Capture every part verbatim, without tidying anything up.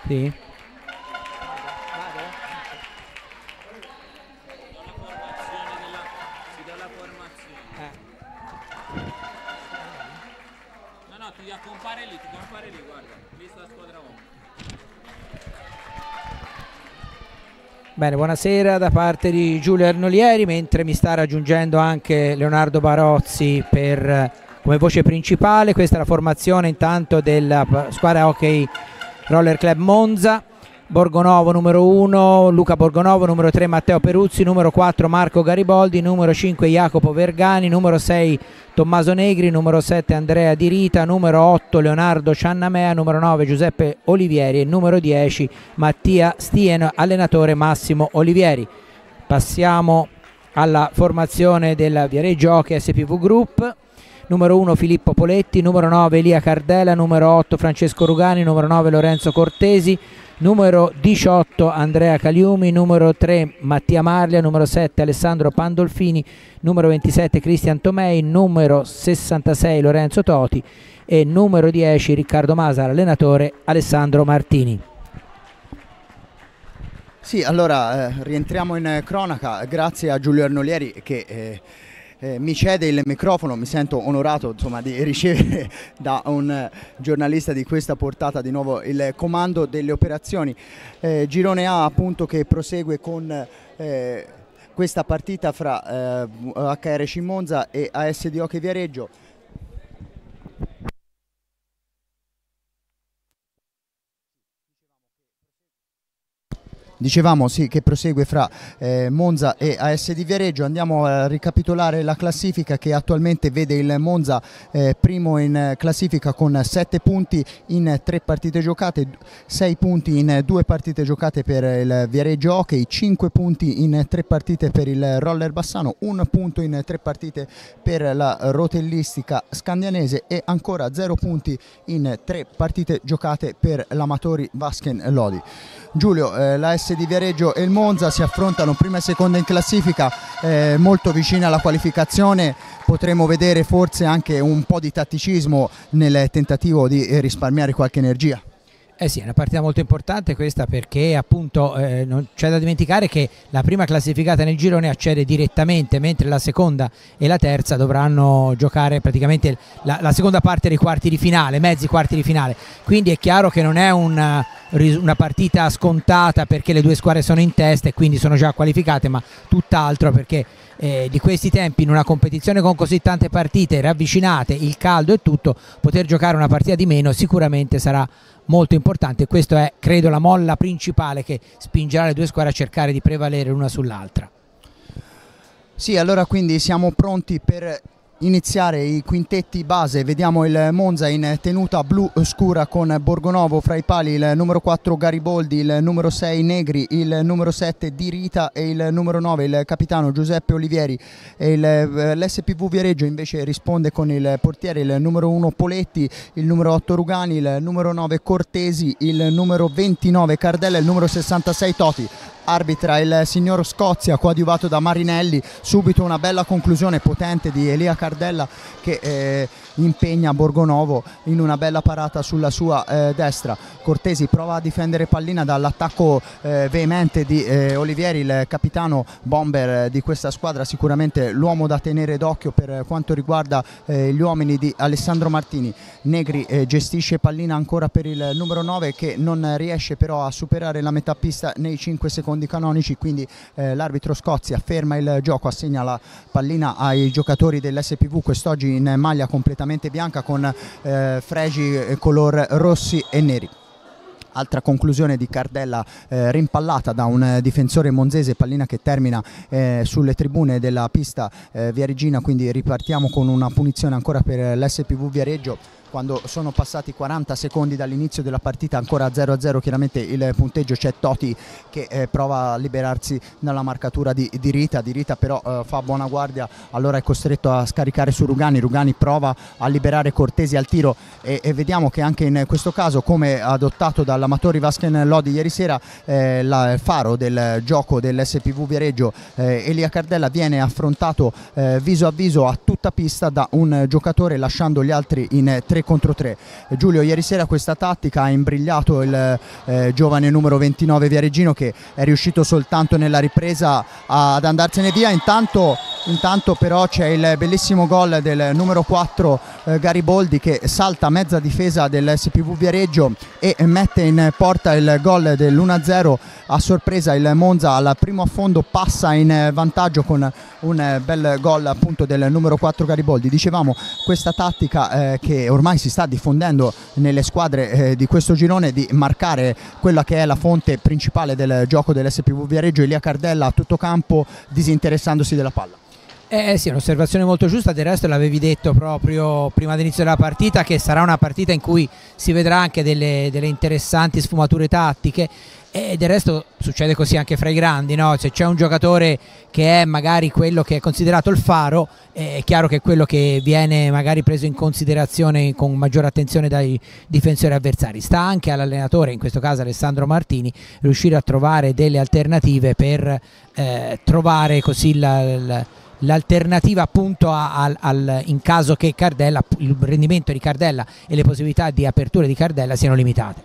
Sì. Ti compare lì, ti compare lì, guarda, visto la squadra uomo. Bene, buonasera da parte di Giulio Arnolieri, mentre mi sta raggiungendo anche Leonardo Barozzi per, come voce principale. Questa è la formazione intanto della squadra hockey Roller Club Monza. Borgonovo numero uno, Luca Borgonovo, numero tre Matteo Peruzzi, numero quattro Marco Gariboldi, numero cinque Jacopo Vergani, numero sei Tommaso Negri, numero sette Andrea Di Rita, numero otto Leonardo Ciannamea, numero nove Giuseppe Olivieri e numero dieci Mattia Stien, allenatore Massimo Olivieri. Passiamo alla formazione della Viareggio Hockey S P V Group. Numero uno Filippo Poletti, numero nove Elia Cardella, numero otto Francesco Rugani, numero nove Lorenzo Cortesi, numero diciotto Andrea Caliumi, numero tre Mattia Marlia, numero sette Alessandro Pandolfini, numero ventisette Cristian Tomei, numero sessantasei Lorenzo Toti e numero dieci Riccardo Masa, allenatore Alessandro Martini. Sì, allora eh, rientriamo in cronaca grazie a Giulio Arnolieri che eh, Eh, mi cede il microfono. Mi sento onorato, insomma, di ricevere da un eh, giornalista di questa portata di nuovo il comando delle operazioni. Eh, Girone A, appunto, che prosegue con eh, questa partita fra eh, H R C Monza e A S D Hockey Viareggio. Dicevamo sì che prosegue fra eh, Monza e A S D Viareggio. Andiamo a ricapitolare la classifica che attualmente vede il Monza eh, primo in classifica con sette punti in tre partite giocate, sei punti in due partite giocate per il Viareggio Hockey, cinque punti in tre partite per il Roller Bassano, un punto in tre partite per la rotellistica scandianese e ancora zero punti in tre partite giocate per l'Amatori Vasken Lodi. Giulio, eh, la S D Viareggio e il Monza si affrontano prima e seconda in classifica, eh, molto vicina alla qualificazione. Potremo vedere forse anche un po' di tatticismo nel tentativo di risparmiare qualche energia. Eh sì, è una partita molto importante questa, perché appunto eh, non c'è da dimenticare che la prima classificata nel girone accede direttamente, mentre la seconda e la terza dovranno giocare praticamente la, la seconda parte dei quarti di finale, mezzi quarti di finale. Quindi è chiaro che non è una, una partita scontata, perché le due squadre sono in testa e quindi sono già qualificate, ma tutt'altro perché eh, di questi tempi, in una competizione con così tante partite ravvicinate, il caldo e tutto, poter giocare una partita di meno sicuramente sarà molto importante. Questo è, credo, la molla principale che spingerà le due squadre a cercare di prevalere l'una sull'altra. Sì, allora quindi siamo pronti per iniziare i quintetti base. Vediamo il Monza in tenuta blu scura con Borgonovo fra i pali, il numero quattro Gariboldi, il numero sei Negri, il numero sette Di Rita e il numero nove il capitano Giuseppe Olivieri. L'S P V Viareggio invece risponde con il portiere, il numero uno Poletti, il numero otto Rugani, il numero nove Cortesi, il numero ventinove Cardella e il numero sessantasei Toti. Arbitra il signor Scozia, coadiuvato da Marinelli. Subito una bella conclusione potente di Elia Cardella che eh, impegna Borgonovo in una bella parata sulla sua eh, destra. Cortesi prova a difendere pallina dall'attacco eh, veemente di eh, Olivieri, il capitano bomber di questa squadra, sicuramente l'uomo da tenere d'occhio per quanto riguarda eh, gli uomini di Alessandro Martini. Negri eh, gestisce pallina ancora per il numero nove, che non riesce però a superare la metà pista nei cinque secondi canonici, quindi eh, l'arbitro Scozia ferma il gioco, assegna la pallina ai giocatori dell'S P V, quest'oggi in maglia completamente bianca con eh, fregi color rossi e neri. Altra conclusione di Cardella eh, rimpallata da un eh, difensore monzese, pallina che termina eh, sulle tribune della pista eh, viareggina, quindi ripartiamo con una punizione ancora per l'S P V Viareggio. Quando sono passati quaranta secondi dall'inizio della partita, ancora zero a zero chiaramente il punteggio, c'è Toti che eh, prova a liberarsi dalla marcatura di, di Rita, di Rita però eh, fa buona guardia, allora è costretto a scaricare su Rugani, Rugani prova a liberare Cortesi al tiro e, e vediamo che anche in questo caso, come adottato dall'Amatori Vasken Lodi ieri sera, eh, la, il faro del gioco dell'S P V Viareggio, eh, Elia Cardella, viene affrontato eh, viso a viso a tutta pista da un giocatore, lasciando gli altri in tre tre contro tre. Eh, Giulio, ieri sera questa tattica ha imbrigliato il eh, giovane numero ventinove Viareggino, che è riuscito soltanto nella ripresa ad andarsene via. Intanto, intanto però c'è il bellissimo gol del numero quattro eh, Gariboldi, che salta mezza difesa dell'S P V Viareggio e mette in porta il gol dell'uno a zero. A sorpresa il Monza al primo affondo passa in vantaggio con un bel gol appunto del numero quattro Gariboldi. Dicevamo, questa tattica eh, che ormai si sta diffondendo nelle squadre eh, di questo girone, di marcare quella che è la fonte principale del gioco dell'S P V Viareggio, Elia Cardella a tutto campo, disinteressandosi della palla. Eh sì, è un'osservazione molto giusta. Del resto l'avevi detto proprio prima dell'inizio della partita, che sarà una partita in cui si vedrà anche delle, delle interessanti sfumature tattiche, e del resto succede così anche fra i grandi, no? Se c'è un giocatore che è magari quello che è considerato il faro, è chiaro che è quello che viene magari preso in considerazione con maggiore attenzione dai difensori avversari. Sta anche all'allenatore, in questo caso Alessandro Martini, riuscire a trovare delle alternative per eh, trovare così la, la l'alternativa appunto al, al, in caso che Cardella, il rendimento di Cardella e le possibilità di apertura di Cardella siano limitate.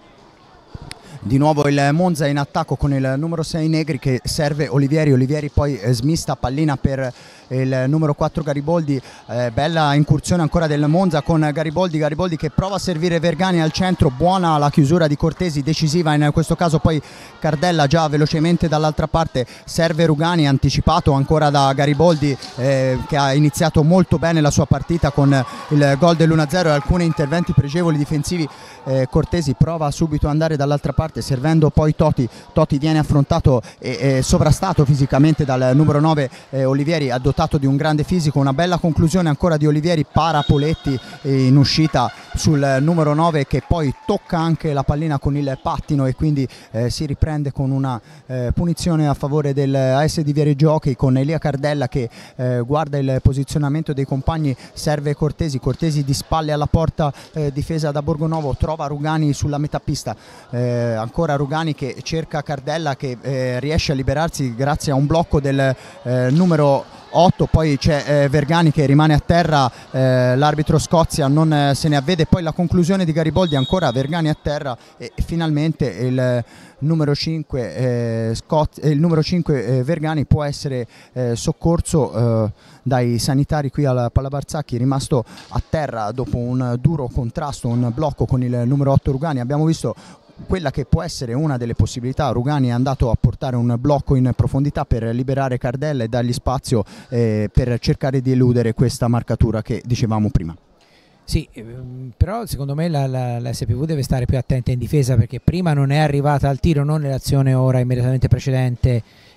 Di nuovo il Monza in attacco con il numero sei Negri, che serve Olivieri. Olivieri poi eh, smista pallina per il numero quattro Gariboldi. Eh, bella incursione ancora del Monza con Gariboldi, Gariboldi che prova a servire Vergani al centro. Buona la chiusura di Cortesi, decisiva in questo caso poi Cardella già velocemente dall'altra parte. Serve Rugani, anticipato ancora da Gariboldi, eh, che ha iniziato molto bene la sua partita con il gol dell'uno a zero e alcuni interventi pregevoli difensivi. eh, Cortesi prova subito ad andare dall'altra parte, servendo poi Toti. Toti viene affrontato e, e sovrastato fisicamente dal numero nove eh, Olivieri, ha dotato di un grande fisico. Una bella conclusione ancora di Olivieri, para Poletti in uscita sul numero nove, che poi tocca anche la pallina con il pattino e quindi eh, si riprende con una eh, punizione a favore del A S di Viareggio Hockey, con Elia Cardella che eh, guarda il posizionamento dei compagni. Serve Cortesi, Cortesi di spalle alla porta eh, difesa da Borgonovo, trova Rugani sulla metapista. eh, ancora Rugani che cerca Cardella, che eh, riesce a liberarsi grazie a un blocco del eh, numero otto. Poi c'è eh, Vergani che rimane a terra, eh, l'arbitro Scozia non eh, se ne avvede. Poi la conclusione di Gariboldi, ancora Vergani a terra e, e finalmente il eh, numero cinque, eh, Scott, eh, il numero cinque eh, Vergani può essere eh, soccorso eh, dai sanitari qui alla Pallabarzacchi, rimasto a terra dopo un duro contrasto, un blocco con il numero otto Rugani. Abbiamo visto quella che può essere una delle possibilità. Rugani è andato a portare un blocco in profondità per liberare Cardella e dargli spazio eh, per cercare di eludere questa marcatura che dicevamo prima. Sì, però secondo me la, la, la S P V deve stare più attenta in difesa, perché prima non è arrivata al tiro, non nell'azione ora immediatamente precedente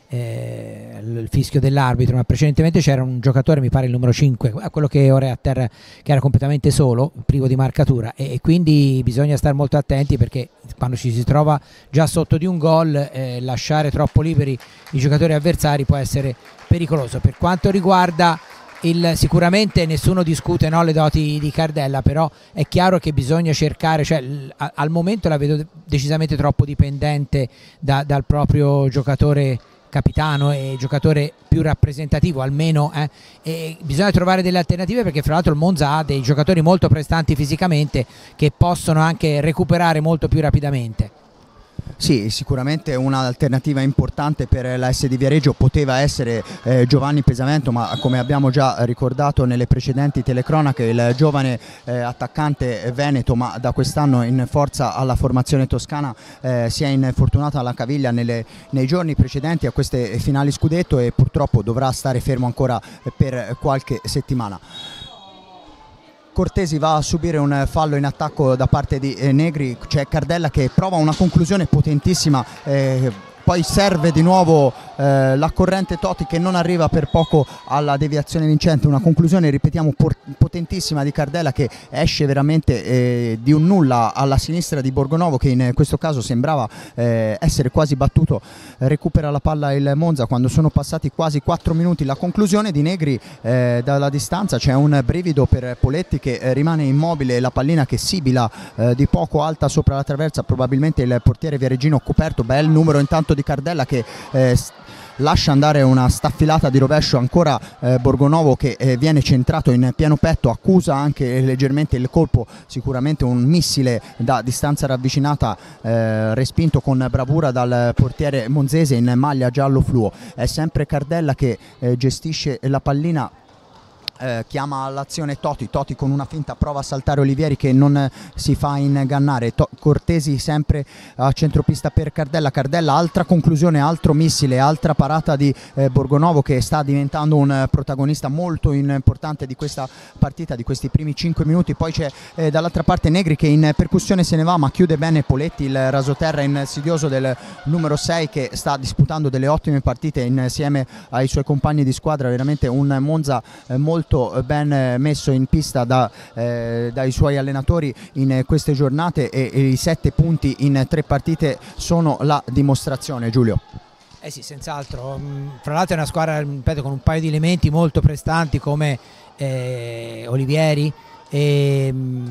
eh, il fischio dell'arbitro, ma precedentemente c'era un giocatore, mi pare il numero cinque, quello che ora è a terra, che era completamente solo, privo di marcatura, e, e quindi bisogna stare molto attenti, perché quando ci si trova già sotto di un gol eh, lasciare troppo liberi i giocatori avversari può essere pericoloso. Per quanto riguarda il, sicuramente nessuno discute, no, le doti di Cardella, però è chiaro che bisogna cercare, cioè, l, a, al momento la vedo decisamente troppo dipendente da, dal proprio giocatore capitano e giocatore più rappresentativo almeno, eh, e bisogna trovare delle alternative, perché fra l'altro il Monza ha dei giocatori molto prestanti fisicamente che possono anche recuperare molto più rapidamente. Sì, sicuramente un'alternativa importante per la S di Viareggio poteva essere eh, Giovanni Pesavento, ma come abbiamo già ricordato nelle precedenti telecronache, il giovane eh, attaccante veneto, ma da quest'anno in forza alla formazione toscana, eh, si è infortunato alla caviglia nelle, nei giorni precedenti a queste finali scudetto e purtroppo dovrà stare fermo ancora per qualche settimana. Cortesi va a subire un fallo in attacco da parte di eh, Negri, c'è Cardella che prova una conclusione potentissima, eh, poi serve di nuovo eh, la corrente Toti che non arriva per poco alla deviazione vincente. Una conclusione, ripetiamo, potentissima di Cardella che esce veramente eh, di un nulla alla sinistra di Borgonovo, che in questo caso sembrava eh, essere quasi battuto. Recupera la palla il Monza quando sono passati quasi quattro minuti. La conclusione di Negri eh, dalla distanza, c'è un brivido per Poletti che eh, rimane immobile, la pallina che sibila eh, di poco alta sopra la traversa, probabilmente il portiere viareggino coperto. Bel numero intanto di Cardella che eh, lascia andare una staffilata di rovescio ancora eh, Borgonovo che eh, viene centrato in pieno petto, accusa anche leggermente il colpo, sicuramente un missile da distanza ravvicinata eh, respinto con bravura dal portiere monzese in maglia giallo fluo. È sempre Cardella che eh, gestisce la pallina. Eh, chiama all'azione Toti, Toti con una finta prova a saltare Olivieri che non eh, si fa ingannare, to Cortesi sempre a centropista per Cardella, Cardella altra conclusione, altro missile, altra parata di eh, Borgonovo che sta diventando un eh, protagonista molto importante di questa partita, di questi primi cinque minuti. Poi c'è eh, dall'altra parte Negri che in percussione se ne va ma chiude bene Poletti, il rasoterra insidioso del numero sei che sta disputando delle ottime partite insieme ai suoi compagni di squadra, veramente un Monza eh, molto ben messo in pista da, eh, dai suoi allenatori in queste giornate e, e i sette punti in tre partite sono la dimostrazione, Giulio. Eh sì, senz'altro, fra l'altro è una squadra, ripeto, con un paio di elementi molto prestanti come eh, Olivieri e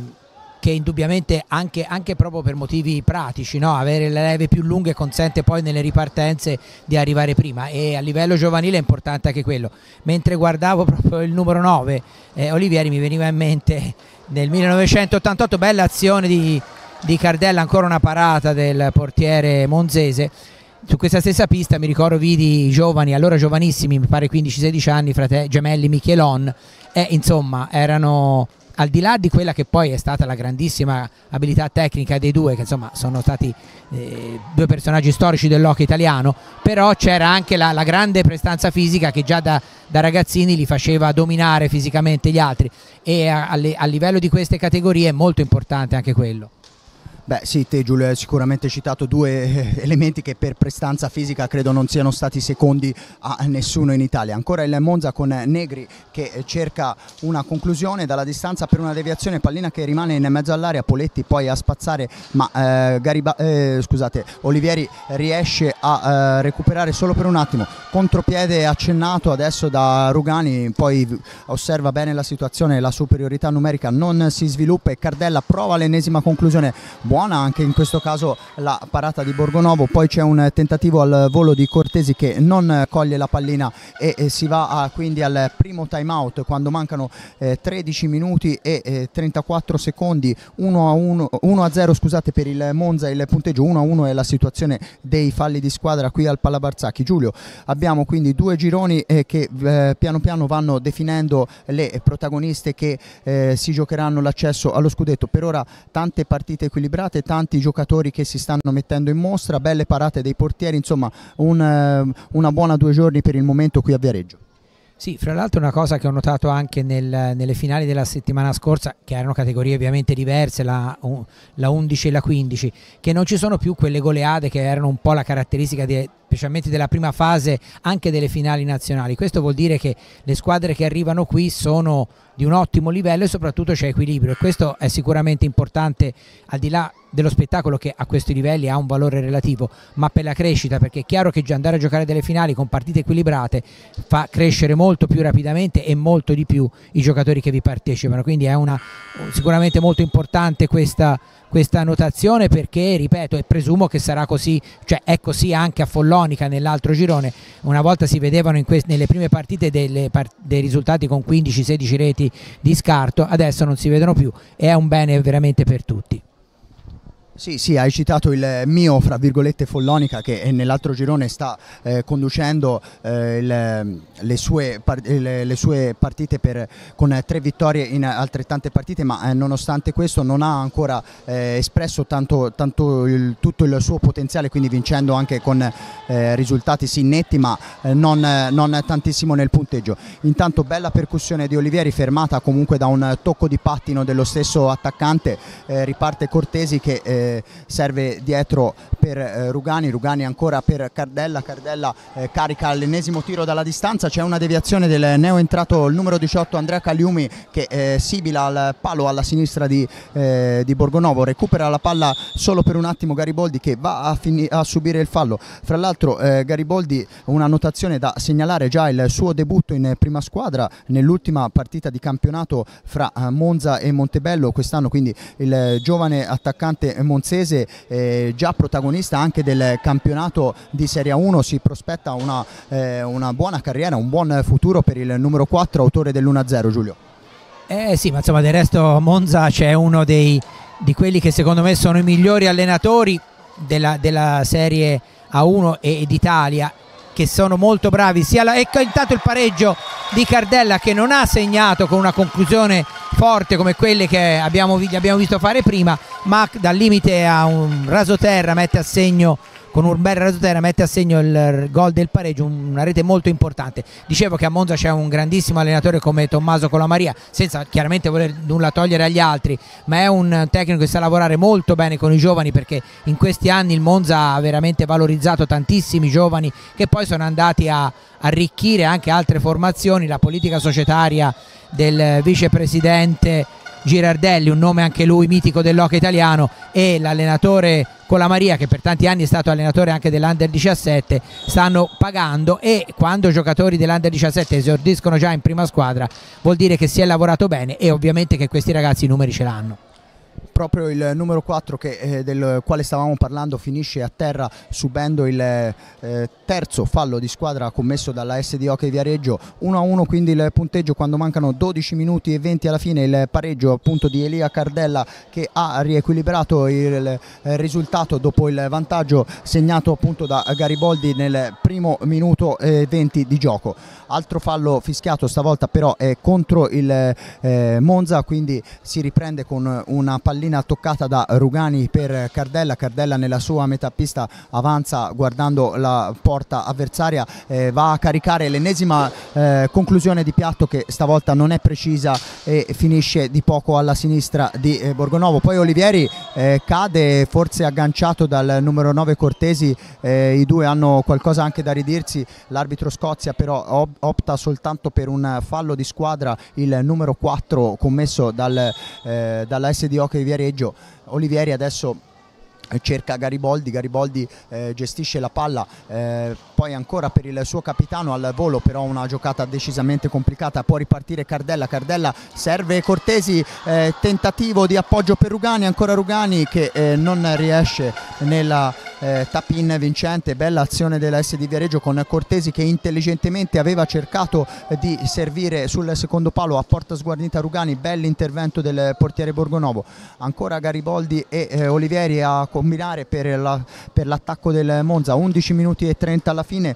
che indubbiamente anche, anche proprio per motivi pratici, no? Avere le leve più lunghe consente poi nelle ripartenze di arrivare prima, e a livello giovanile è importante anche quello. Mentre guardavo proprio il numero nove, eh, Olivieri, mi veniva in mente nel millenovecentottantotto, bella azione di, di Cardella, ancora una parata del portiere monzese. Su questa stessa pista mi ricordo vidi giovani, allora giovanissimi, mi pare quindici sedici anni, fratelli gemelli Michelon, e insomma erano, al di là di quella che poi è stata la grandissima abilità tecnica dei due, che insomma sono stati eh, due personaggi storici dell'hockey italiano, però c'era anche la, la grande prestanza fisica che già da, da ragazzini li faceva dominare fisicamente gli altri, e a, a, a livello di queste categorie è molto importante anche quello. Beh sì, te Giulio hai sicuramente citato due elementi che per prestanza fisica credo non siano stati secondi a nessuno in Italia. Ancora il Monza con Negri che cerca una conclusione dalla distanza per una deviazione, pallina che rimane in mezzo all'area, Poletti poi a spazzare, ma eh, Gariba eh, scusate, Olivieri riesce a eh, recuperare solo per un attimo, contropiede accennato adesso da Rugani, poi osserva bene la situazione, la superiorità numerica non si sviluppa e Cardella prova l'ennesima conclusione. Buona anche in questo caso la parata di Borgonovo, poi c'è un tentativo al volo di Cortesi che non coglie la pallina e, e si va a, quindi al primo time out quando mancano eh, tredici minuti e eh, trentaquattro secondi, uno a zero scusate per il Monza, il punteggio uno a uno è la situazione dei falli di squadra qui al Palabarzacchi. Giulio, abbiamo quindi due gironi eh, che eh, piano piano vanno definendo le protagoniste che eh, si giocheranno l'accesso allo scudetto. Per ora tante partite equilibrate, tanti giocatori che si stanno mettendo in mostra, belle parate dei portieri, insomma un, una buona due giorni per il momento qui a Viareggio. Sì, fra l'altro una cosa che ho notato anche nel, nelle finali della settimana scorsa, che erano categorie ovviamente diverse, la, la undici e la quindici, che non ci sono più quelle goleade che erano un po' la caratteristica di, specialmente della prima fase anche delle finali nazionali. Questo vuol dire che le squadre che arrivano qui sono di un ottimo livello e soprattutto c'è equilibrio, e questo è sicuramente importante al di là dello spettacolo che a questi livelli ha un valore relativo, ma per la crescita, perché è chiaro che già andare a giocare delle finali con partite equilibrate fa crescere molto più rapidamente e molto di più i giocatori che vi partecipano, quindi è una, sicuramente molto importante questa, questa notazione, perché ripeto, e presumo che sarà così, cioè è così anche a Follonica nell'altro girone. Una volta si vedevano in nelle prime partite delle, dei risultati con quindici sedici reti di scarto, adesso non si vedono più e è un bene veramente per tutti. Sì, sì, hai citato il mio, fra virgolette, Follonica che nell'altro girone sta eh, conducendo eh, il, le, sue le, le sue partite per, con tre vittorie in altrettante partite, ma eh, nonostante questo non ha ancora eh, espresso tanto, tanto il, tutto il suo potenziale, quindi vincendo anche con eh, risultati sì netti, ma eh, non, non tantissimo nel punteggio. Intanto bella percussione di Olivieri, fermata comunque da un tocco di pattino dello stesso attaccante, eh, riparte Cortesi che eh, serve dietro per eh, Rugani, Rugani ancora per Cardella, Cardella eh, carica l'ennesimo tiro dalla distanza, c'è una deviazione del neo entrato il numero diciotto Andrea Caliumi che eh, sibila al palo alla sinistra di, eh, di Borgonovo, recupera la palla solo per un attimo Gariboldi che va a, a subire il fallo. Fra l'altro eh, Gariboldi, una notazione da segnalare, già il suo debutto in prima squadra nell'ultima partita di campionato fra eh, Monza e Montebello quest'anno, quindi il giovane attaccante monzese piemonzese, eh, già protagonista anche del campionato di Serie uno, si prospetta una, eh, una buona carriera, un buon futuro per il numero quattro, autore dell'uno a zero, Giulio. Eh sì, ma insomma del resto Monza c'è uno dei, di quelli che secondo me sono i migliori allenatori della, della Serie A uno e, e d'Italia, che sono molto bravi, sia la, ecco intanto il pareggio di Cardella, che non ha segnato con una conclusione forte come quelle che abbiamo, abbiamo visto fare prima, ma dal limite a un rasoterra mette a segno, con un bel rasoterra mette a segno il gol del pareggio, una rete molto importante. Dicevo che a Monza c'è un grandissimo allenatore come Tommaso Colamaria, senza chiaramente voler nulla togliere agli altri, ma è un tecnico che sa lavorare molto bene con i giovani, perché in questi anni il Monza ha veramente valorizzato tantissimi giovani che poi sono andati a arricchire anche altre formazioni. La politica societaria del vicepresidente Girardelli, un nome anche lui mitico dell'hockey italiano, e l'allenatore Colamaria, che per tanti anni è stato allenatore anche dell'Under diciassette, stanno pagando, e quando giocatori dell'Under diciassette esordiscono già in prima squadra vuol dire che si è lavorato bene, e ovviamente che questi ragazzi i numeri ce l'hanno. Proprio il numero quattro, che, eh, del quale stavamo parlando, finisce a terra subendo il eh, terzo fallo di squadra commesso dalla S D Hockey Viareggio. uno a uno quindi il punteggio quando mancano dodici minuti e venti alla fine, il pareggio appunto di Elia Cardella, che ha riequilibrato il, il risultato dopo il vantaggio segnato appunto da Gariboldi nel primo minuto e venti di gioco. Altro fallo fischiato stavolta però è contro il eh, Monza, quindi si riprende con una pallina toccata da Rugani per Cardella. Cardella nella sua metà pista avanza guardando la porta avversaria, eh, va a caricare l'ennesima eh, conclusione di piatto, che stavolta non è precisa e finisce di poco alla sinistra di eh, Borgonovo. Poi Olivieri eh, cade, forse agganciato dal numero nove Cortesi, eh, i due hanno qualcosa anche da ridirsi. L'arbitro Scozia però op opta soltanto per un fallo di squadra, il numero quattro commesso dal, eh, dalla S D Hockey Viareggio. Olivieri adesso cerca Gariboldi, Gariboldi eh, gestisce la palla, eh, poi ancora per il suo capitano al volo, però una giocata decisamente complicata. Può ripartire Cardella, Cardella serve Cortesi, eh, tentativo di appoggio per Rugani, ancora Rugani che eh, non riesce nella eh, tap-in vincente. Bella azione della S D Viareggio con Cortesi, che intelligentemente aveva cercato eh, di servire sul secondo palo a porta sguarnita Rugani. Bell'intervento del portiere Borgonovo. Ancora Gariboldi e eh, Olivieri a combinare per l'attacco la, del Monza. Undici minuti e trenta alla fine,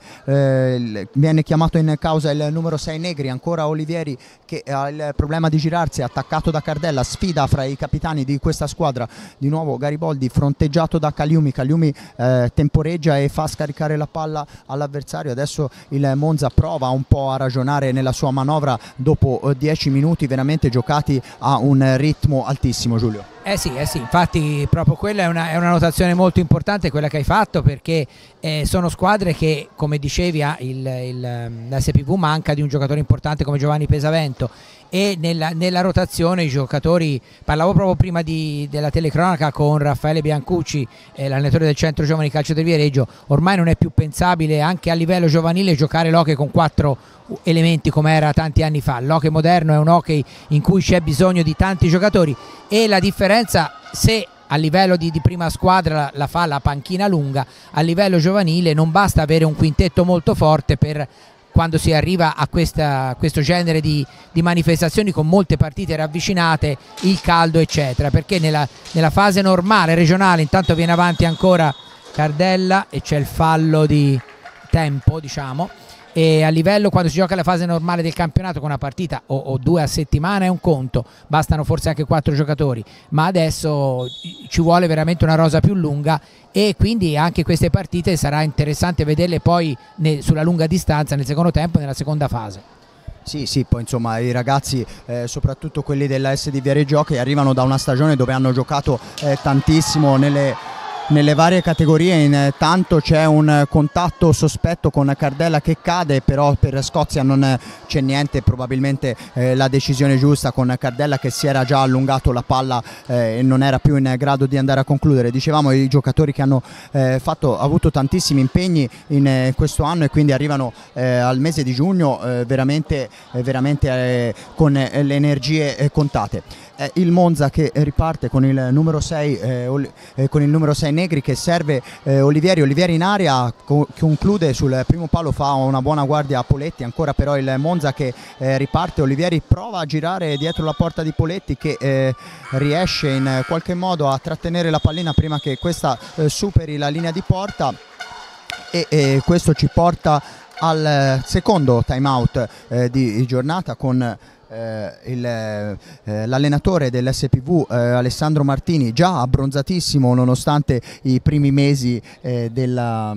eh, viene chiamato in causa il numero sei Negri. Ancora Olivieri che ha il problema di girarsi, attaccato da Cardella, sfida fra i capitani di questa squadra. Di nuovo Gariboldi fronteggiato da Caliumi, Caliumi eh, temporeggia e fa scaricare la palla all'avversario. Adesso il Monza prova un po' a ragionare nella sua manovra dopo eh, dieci minuti veramente giocati a un ritmo altissimo, Giulio. Eh sì, eh sì, infatti proprio quella è una, è una notazione molto importante quella che hai fatto, perché eh, sono squadre che, come dicevi, ah, il, il, l'S P V manca di un giocatore importante come Giovanni Pesavento, e nella, nella rotazione i giocatori, parlavo proprio prima di, della telecronaca con Raffaele Biancucci, eh, l'allenatore del Centro Giovani Calcio del Viareggio, ormai non è più pensabile anche a livello giovanile giocare l'hockey con quattro elementi come era tanti anni fa. L'hockey moderno è un hockey in cui c'è bisogno di tanti giocatori, e la differenza, se a livello di, di prima squadra la, la fa la panchina lunga, a livello giovanile non basta avere un quintetto molto forte per quando si arriva a questa, questo genere di, di manifestazioni con molte partite ravvicinate, il caldo eccetera, perché nella, nella fase normale regionale intanto viene avanti ancora Cardella e c'è il fallo di tempo, diciamo, e a livello, quando si gioca la fase normale del campionato con una partita o, o due a settimana è un conto, bastano forse anche quattro giocatori, ma adesso ci vuole veramente una rosa più lunga, e quindi anche queste partite sarà interessante vederle poi ne, sulla lunga distanza nel secondo tempo e nella seconda fase. Sì, sì, poi insomma i ragazzi, eh, soprattutto quelli della S D Viareggio, che arrivano da una stagione dove hanno giocato eh, tantissimo nelle nelle varie categorie. Intanto c'è un contatto sospetto con Cardella che cade, però per Scozia non c'è niente, probabilmente eh, la decisione giusta, con Cardella che si era già allungato la palla eh, e non era più in grado di andare a concludere. Dicevamo, i giocatori che hanno eh, fatto, avuto tantissimi impegni in eh, questo anno e quindi arrivano eh, al mese di giugno eh, veramente, eh, veramente eh, con eh, le energie eh, contate. Eh, il Monza che riparte con il numero sei eh, eh, con il numero sei Negri che serve eh, Olivieri. Olivieri in area co conclude sul primo palo, fa una buona guardia a Poletti. Ancora però il Monza che eh, riparte. Olivieri prova a girare dietro la porta di Poletti che eh, riesce in qualche modo a trattenere la pallina prima che questa eh, superi la linea di porta, e eh, questo ci porta al secondo time out eh, di giornata, con Eh, l'allenatore eh, dell'S P V eh, Alessandro Martini, già abbronzatissimo nonostante i primi mesi eh, della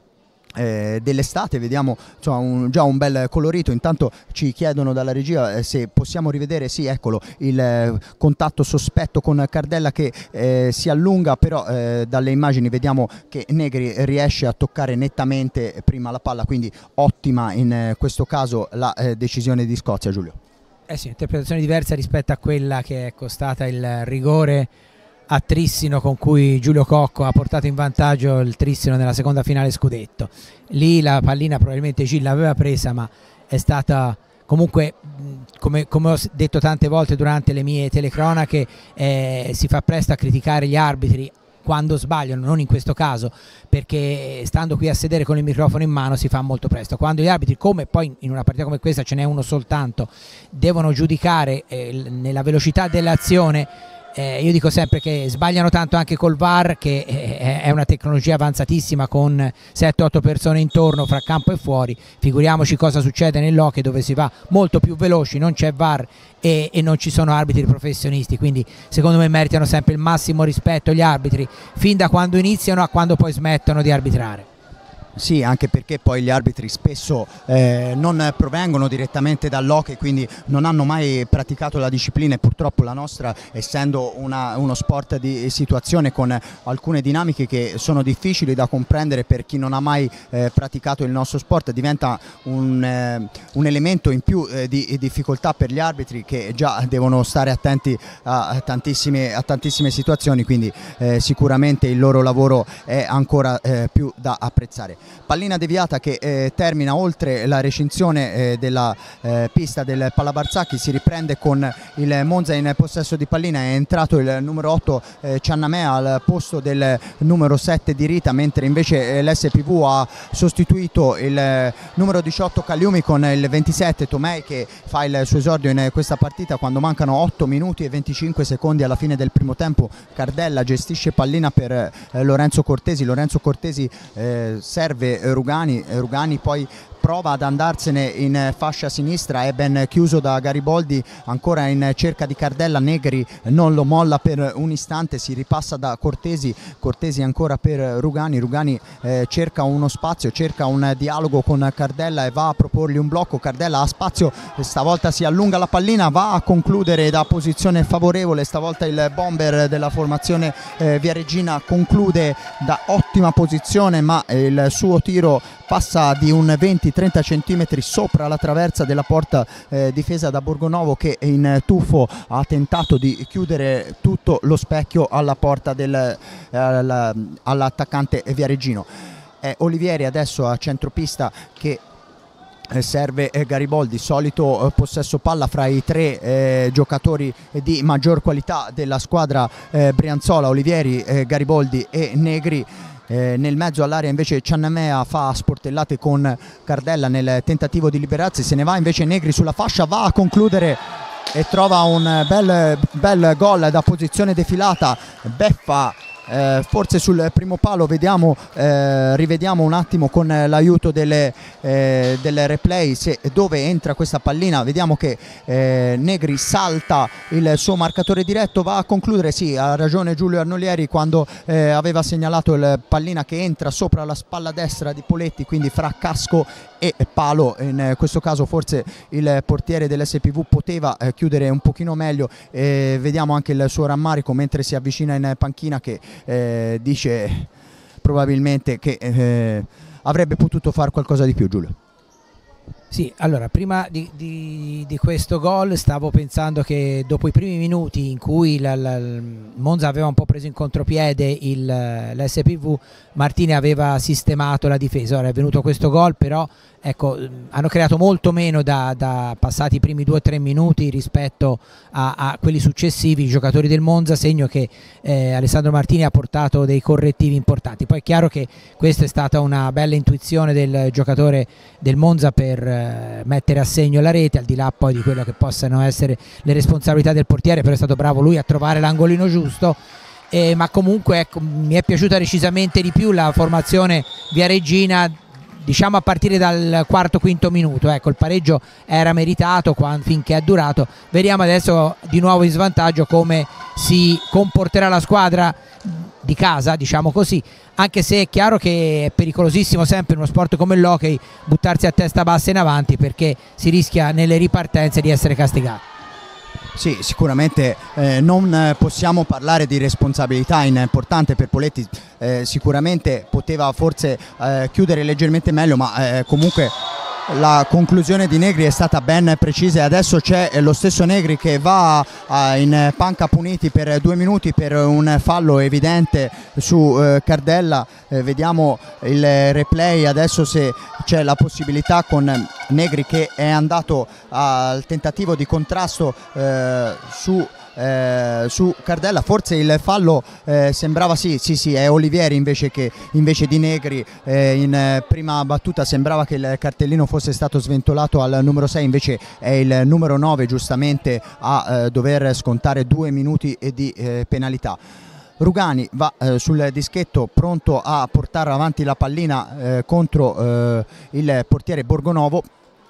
Eh, dell'estate. Vediamo insomma, un, già un bel colorito. Intanto ci chiedono dalla regia eh, se possiamo rivedere, sì, eccolo, il eh, contatto sospetto con Cardella che eh, si allunga, però eh, dalle immagini vediamo che Negri riesce a toccare nettamente prima la palla, quindi ottima in eh, questo caso la eh, decisione di Scozia. Giulio. Eh sì, interpretazione diversa rispetto a quella che è costata il rigore a Trissino, con cui Giulio Cocco ha portato in vantaggio il Trissino nella seconda finale scudetto. Lì la pallina probabilmente Gil l'aveva presa, ma è stata comunque, come, come ho detto tante volte durante le mie telecronache, eh, si fa presto a criticare gli arbitri quando sbagliano, non in questo caso, perché stando qui a sedere con il microfono in mano si fa molto presto. Quando gli arbitri, come poi in una partita come questa ce n'è uno soltanto, devono giudicare eh, nella velocità dell'azione, Eh, io dico sempre che sbagliano tanto anche col V A R, che eh, è una tecnologia avanzatissima con sette otto persone intorno fra campo e fuori. Figuriamoci cosa succede nell'hockey, dove si va molto più veloci, non c'è V A R e, e non ci sono arbitri professionisti, quindi secondo me meritano sempre il massimo rispetto gli arbitri, fin da quando iniziano a quando poi smettono di arbitrare. Sì, anche perché poi gli arbitri spesso eh, non provengono direttamente dall'hockey, quindi non hanno mai praticato la disciplina, e purtroppo la nostra, essendo una, uno sport di situazione con alcune dinamiche che sono difficili da comprendere per chi non ha mai eh, praticato il nostro sport, diventa un, eh, un elemento in più eh, di difficoltà per gli arbitri, che già devono stare attenti a tantissime, a tantissime situazioni, quindi eh, sicuramente il loro lavoro è ancora eh, più da apprezzare. Pallina deviata che eh, termina oltre la recinzione eh, della eh, pista del Palabarzacchi. Si riprende con il Monza in possesso di pallina. È entrato il numero otto eh, Ciannamea al posto del numero sette di Rita, mentre invece eh, l'S P V ha sostituito il eh, numero diciotto Cagliumi con il ventisette Tomei, che fa il suo esordio in questa partita quando mancano otto minuti e venticinque secondi alla fine del primo tempo. Cardella gestisce pallina per eh, Lorenzo Cortesi. Lorenzo Cortesi eh, serve Rugani, Rugani poi prova ad andarsene in fascia sinistra, è ben chiuso da Gariboldi, ancora in cerca di Cardella. Negri non lo molla per un istante, si ripassa da Cortesi, Cortesi ancora per Rugani. Rugani eh, cerca uno spazio, cerca un dialogo con Cardella e va a proporgli un blocco. Cardella ha spazio, stavolta si allunga la pallina, va a concludere da posizione favorevole, stavolta il bomber della formazione eh, viareggina conclude da ottima posizione, ma il suo tiro passa di un venti trenta centimetri sopra la traversa della porta eh, difesa da Borgonovo, che in tuffo ha tentato di chiudere tutto lo specchio alla porta del, eh, all'attaccante viareggino. È Olivieri adesso a centropista che serve Gariboldi, solito eh, possesso palla fra i tre eh, giocatori di maggior qualità della squadra eh, brianzola, Olivieri, eh, Gariboldi e Negri. Eh, nel mezzo all'area invece Ciannamea fa sportellate con Cardella nel tentativo di liberarsi, se ne va invece Negri sulla fascia, va a concludere e trova un bel, bel gol da posizione defilata, beffa Eh, forse sul primo palo. Vediamo, eh, rivediamo un attimo con l'aiuto delle, eh, delle replay se, dove entra questa pallina. Vediamo che eh, Negri salta il suo marcatore diretto, va a concludere. Sì, ha ragione Giulio Arnolieri quando eh, aveva segnalato il pallina che entra sopra la spalla destra di Poletti, quindi fra casco e palo. In questo caso forse il portiere dell'S P V poteva eh, chiudere un pochino meglio. Eh, vediamo anche il suo rammarico mentre si avvicina in panchina, che eh, dice probabilmente che eh, avrebbe potuto fare qualcosa di più. Giulio. Sì, allora prima di, di, di questo gol stavo pensando che dopo i primi minuti in cui la, la, il Monza aveva un po' preso in contropiede l'S P V, Martini aveva sistemato la difesa. Ora è venuto questo gol, però ecco, hanno creato molto meno da, da passati i primi due o tre minuti rispetto a, a quelli successivi i giocatori del Monza, segno che eh, Alessandro Martini ha portato dei correttivi importanti. Poi è chiaro che questa è stata una bella intuizione del giocatore del Monza per eh, mettere a segno la rete, al di là poi di quello che possano essere le responsabilità del portiere, però è stato bravo lui a trovare l'angolino giusto. Eh, ma comunque ecco, mi è piaciuta decisamente di più la formazione Viareggina, diciamo a partire dal quarto quinto minuto. Ecco, il pareggio era meritato finché è durato. Vediamo adesso di nuovo in svantaggio come si comporterà la squadra di casa, diciamo così, anche se è chiaro che è pericolosissimo sempre in uno sport come l'hockey buttarsi a testa bassa in avanti, perché si rischia nelle ripartenze di essere castigati. Sì, sicuramente eh, non possiamo parlare di responsabilità importante per Poletti, eh, sicuramente poteva forse eh, chiudere leggermente meglio, ma eh, comunque la conclusione di Negri è stata ben precisa e adesso c'è lo stesso Negri che va eh, in panca puniti per due minuti per un fallo evidente su eh, Cardella. Eh, vediamo il replay adesso se c'è la possibilità con Negri che è andato al tentativo di contrasto eh, su Eh, su Cardella. Forse il fallo eh, sembrava sì, sì, sì, è Olivieri invece, che, invece di Negri. Eh, in eh, prima battuta sembrava che il cartellino fosse stato sventolato al numero sei, invece è il numero nove giustamente a eh, dover scontare due minuti di eh, penalità. Rugani va eh, sul dischetto pronto a portare avanti la pallina eh, contro eh, il portiere Borgonovo.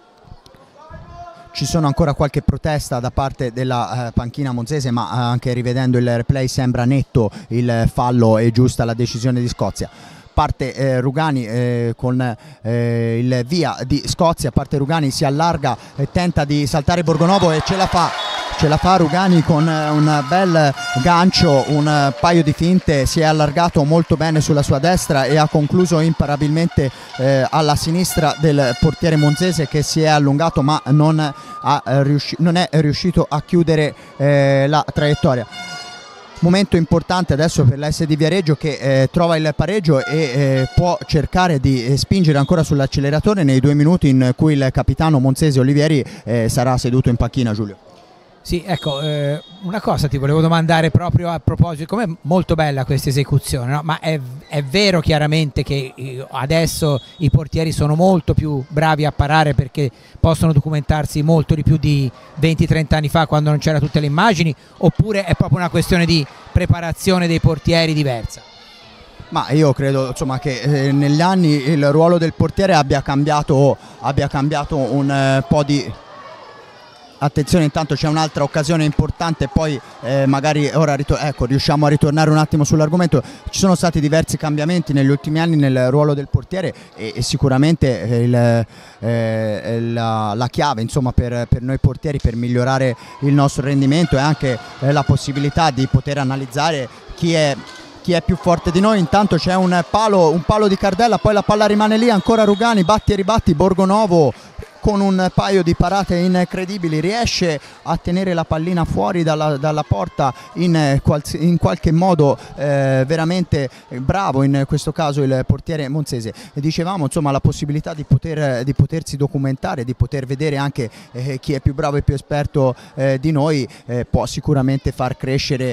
Ci sono ancora qualche protesta da parte della eh, panchina monzese, ma eh, anche rivedendo il replay sembra netto il fallo e giusta la decisione di Scozia. Parte eh, Rugani eh, con eh, il via di Scozia, parte Rugani, si allarga e tenta di saltare Borgonovo e ce la fa. Ce la fa Rugani con un bel gancio, un paio di finte, si è allargato molto bene sulla sua destra e ha concluso imparabilmente eh, alla sinistra del portiere monzese, che si è allungato ma non, ha, eh, riusci- non è riuscito a chiudere eh, la traiettoria. Momento importante adesso per l'A S di Viareggio, che eh, trova il pareggio e eh, può cercare di eh, spingere ancora sull'acceleratore nei due minuti in cui il capitano monzese Olivieri eh, sarà seduto in panchina. Giulio. Sì, ecco, eh, una cosa ti volevo domandare proprio a proposito, com'è molto bella questa esecuzione, no? Ma è, è vero chiaramente che eh, adesso i portieri sono molto più bravi a parare, perché possono documentarsi molto di più di venti trenta anni fa, quando non c'erano tutte le immagini, oppure è proprio una questione di preparazione dei portieri diversa? Ma io credo insomma che eh, negli anni il ruolo del portiere abbia cambiato, abbia cambiato un eh, po' di... Attenzione, intanto c'è un'altra occasione importante, poi eh, magari ora ecco, riusciamo a ritornare un attimo sull'argomento. Ci sono stati diversi cambiamenti negli ultimi anni nel ruolo del portiere e, e sicuramente eh, il, eh, la, la chiave insomma, per, per noi portieri per migliorare il nostro rendimento è anche eh, la possibilità di poter analizzare chi è chi è più forte di noi. Intanto c'è un palo, un palo di Cardella, poi la palla rimane lì, ancora Rugani, batti e ribatti, Borgonovo con un paio di parate incredibili riesce a tenere la pallina fuori dalla, dalla porta in, in qualche modo eh, veramente bravo in questo caso il portiere monzese. E dicevamo insomma la possibilità di, poter, di potersi documentare, di poter vedere anche eh, chi è più bravo e più esperto eh, di noi eh, può sicuramente far crescere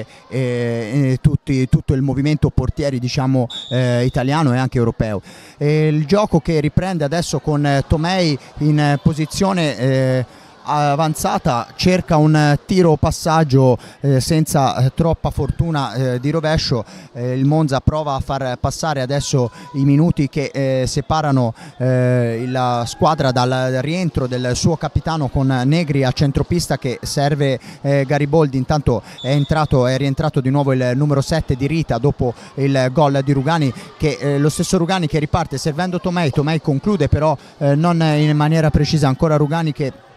eh, tutti, tutto il movimento portieri diciamo eh, italiano e anche europeo. E il gioco che riprende adesso con eh, Tomei in posizione eh, avanzata, cerca un tiro passaggio eh, senza eh, troppa fortuna eh, di rovescio. Eh, il Monza prova a far passare adesso i minuti che eh, separano eh, la squadra dal rientro del suo capitano, con Negri a centropista che serve eh, Gariboldi. Intanto è entrato, è rientrato di nuovo il numero sette di Rita dopo il gol di Rugani, che eh, lo stesso Rugani che riparte servendo Tomei. Tomei conclude però eh, non in maniera precisa, ancora Rugani che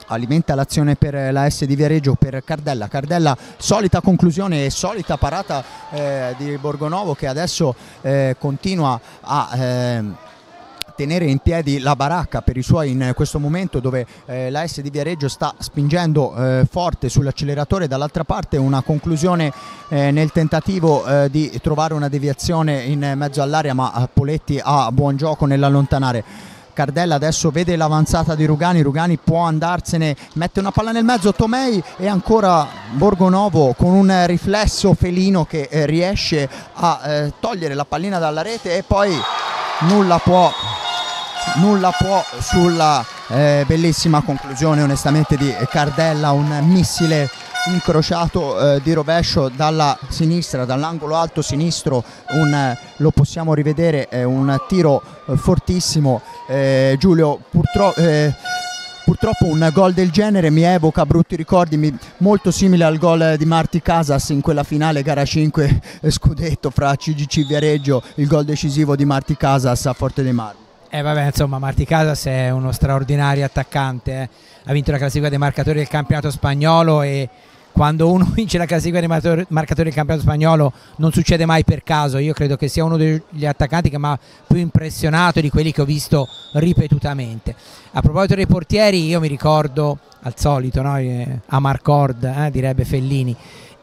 alimenta l'azione per la S di Viareggio, per Cardella. Cardella, solita conclusione e solita parata eh, di Borgonovo, che adesso eh, continua a eh, tenere in piedi la baracca per i suoi in questo momento, dove eh, la S di Viareggio sta spingendo eh, forte sull'acceleratore. Dall'altra parte una conclusione eh, nel tentativo eh, di trovare una deviazione in mezzo all'area, ma Poletti ha buon gioco nell'allontanare. Cardella adesso vede l'avanzata di Rugani, Rugani può andarsene, mette una palla nel mezzo, Tomei, e ancora Borgonovo con un riflesso felino che eh, riesce a eh, togliere la pallina dalla rete, e poi nulla può, nulla può sulla eh, bellissima conclusione onestamente di Cardella, un missile incrociato eh, di rovescio dalla sinistra, dall'angolo alto sinistro, un, eh, lo possiamo rivedere, è un tiro eh, fortissimo. eh, Giulio, purtroppo eh, purtroppo un gol del genere mi evoca brutti ricordi, mi, molto simile al gol di Marti Casas in quella finale gara cinque eh, scudetto fra C G C Viareggio, il gol decisivo di Marti Casas a Forte dei Marmi. Eh vabbè, insomma, Marti Casas è uno straordinario attaccante, eh. Ha vinto la classifica dei marcatori del campionato spagnolo, e quando uno vince la classifica dei marcatori del campionato spagnolo non succede mai per caso. Io credo che sia uno degli attaccanti che mi ha più impressionato di quelli che ho visto ripetutamente. A proposito dei portieri, io mi ricordo, al solito, no? A Marcord, eh, direbbe Fellini,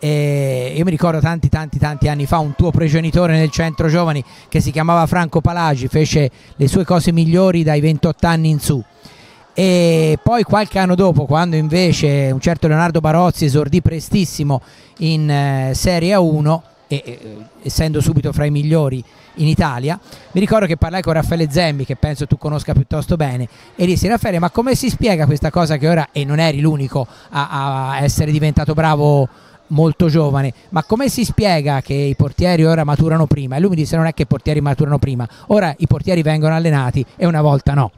e io mi ricordo tanti tanti tanti anni fa un tuo progenitore nel centro giovani che si chiamava Franco Palagi, fece le sue cose migliori dai ventotto anni in su. E poi qualche anno dopo, quando invece un certo Leonardo Barozzi esordì prestissimo in eh, Serie A uno, e, e, essendo subito fra i migliori in Italia, mi ricordo che parlai con Raffaele Zembi, che penso tu conosca piuttosto bene, e dissi: Raffaele, ma come si spiega questa cosa che ora, e non eri l'unico a, a essere diventato bravo molto giovane, ma come si spiega che i portieri ora maturano prima? E lui mi disse: non è che i portieri maturano prima, ora i portieri vengono allenati e una volta no.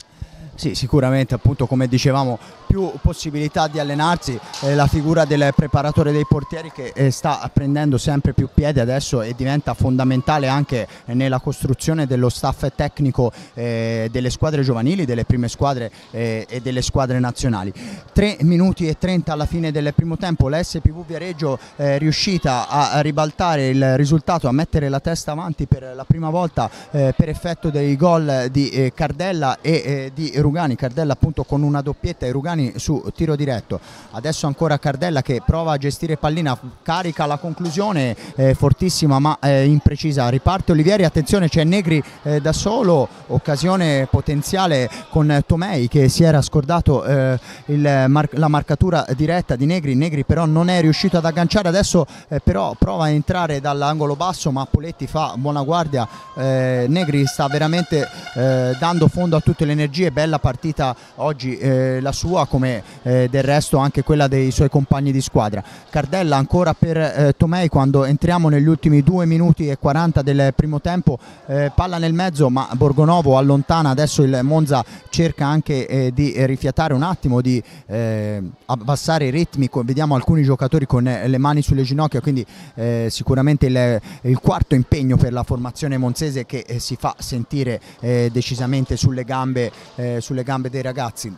Sì, sicuramente, appunto, come dicevamo, più possibilità di allenarsi, eh, la figura del preparatore dei portieri che eh, sta prendendo sempre più piede adesso e diventa fondamentale anche eh, nella costruzione dello staff tecnico eh, delle squadre giovanili, delle prime squadre eh, e delle squadre nazionali. tre minuti e trenta alla fine del primo tempo, la S P V Viareggio è eh, riuscita a ribaltare il risultato, a mettere la testa avanti per la prima volta eh, per effetto dei gol di eh, Cardella e eh, di Rugani. Cardella appunto con una doppietta e Rugani su tiro diretto. Adesso ancora Cardella che prova a gestire pallina, carica la conclusione eh, fortissima ma eh, imprecisa. Riparte Olivieri, attenzione, c'è Negri eh, da solo, occasione potenziale con Tomei che si era scordato eh, il mar la marcatura diretta di Negri. Negri però non è riuscito ad agganciare, adesso eh, però prova a entrare dall'angolo basso ma Poletti fa buona guardia. eh, Negri sta veramente eh, dando fondo a tutte le energie, bella partita oggi eh, la sua, come eh, del resto anche quella dei suoi compagni di squadra. Cardella ancora per eh, Tomei quando entriamo negli ultimi due minuti e quaranta del primo tempo, eh, palla nel mezzo ma Borgonovo allontana. Adesso il Monza cerca anche eh, di rifiatare un attimo, di eh, abbassare i ritmi, vediamo alcuni giocatori con eh, le mani sulle ginocchia, quindi eh, sicuramente il, il quarto impegno per la formazione monzese che eh, si fa sentire eh, decisamente sulle gambe, eh, sulle gambe dei ragazzi.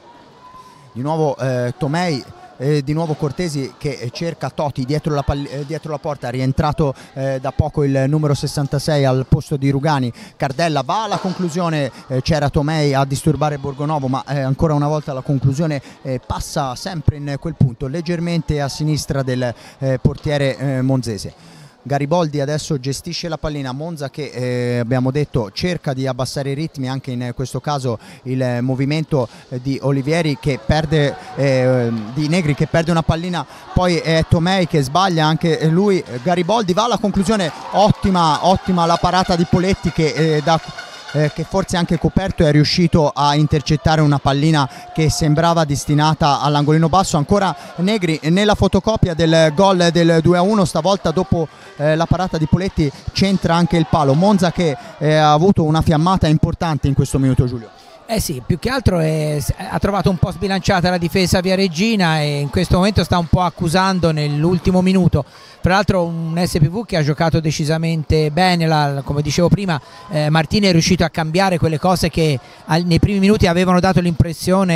Di nuovo eh, Tomei, eh, di nuovo Cortesi che cerca Toti dietro la, eh, dietro la porta, è rientrato eh, da poco il numero sessantasei al posto di Rugani. Cardella va alla conclusione, eh, c'era Tomei a disturbare Borgonovo ma eh, ancora una volta la conclusione eh, passa sempre in quel punto, leggermente a sinistra del eh, portiere eh, monzese. Gariboldi adesso gestisce la pallina, Monza che eh, abbiamo detto cerca di abbassare i ritmi, anche in questo caso il movimento eh, di Olivieri che perde, eh, di Negri che perde una pallina, poi è Tomei che sbaglia anche lui. Gariboldi va alla conclusione, ottima, ottima la parata di Poletti che eh, da Eh, che forse anche coperto è riuscito a intercettare una pallina che sembrava destinata all'angolino basso. Ancora Negri nella fotocopia del gol del due a uno, stavolta dopo eh, la parata di Poletti centra anche il palo. Monza che eh, ha avuto una fiammata importante in questo minuto, Giulio. Eh sì, più che altro è, ha trovato un po' sbilanciata la difesa viareggina e in questo momento sta un po' accusando nell'ultimo minuto. Tra l'altro un S P V che ha giocato decisamente bene, la, come dicevo prima, eh, Martini è riuscito a cambiare quelle cose che al, nei primi minuti avevano dato l'impressione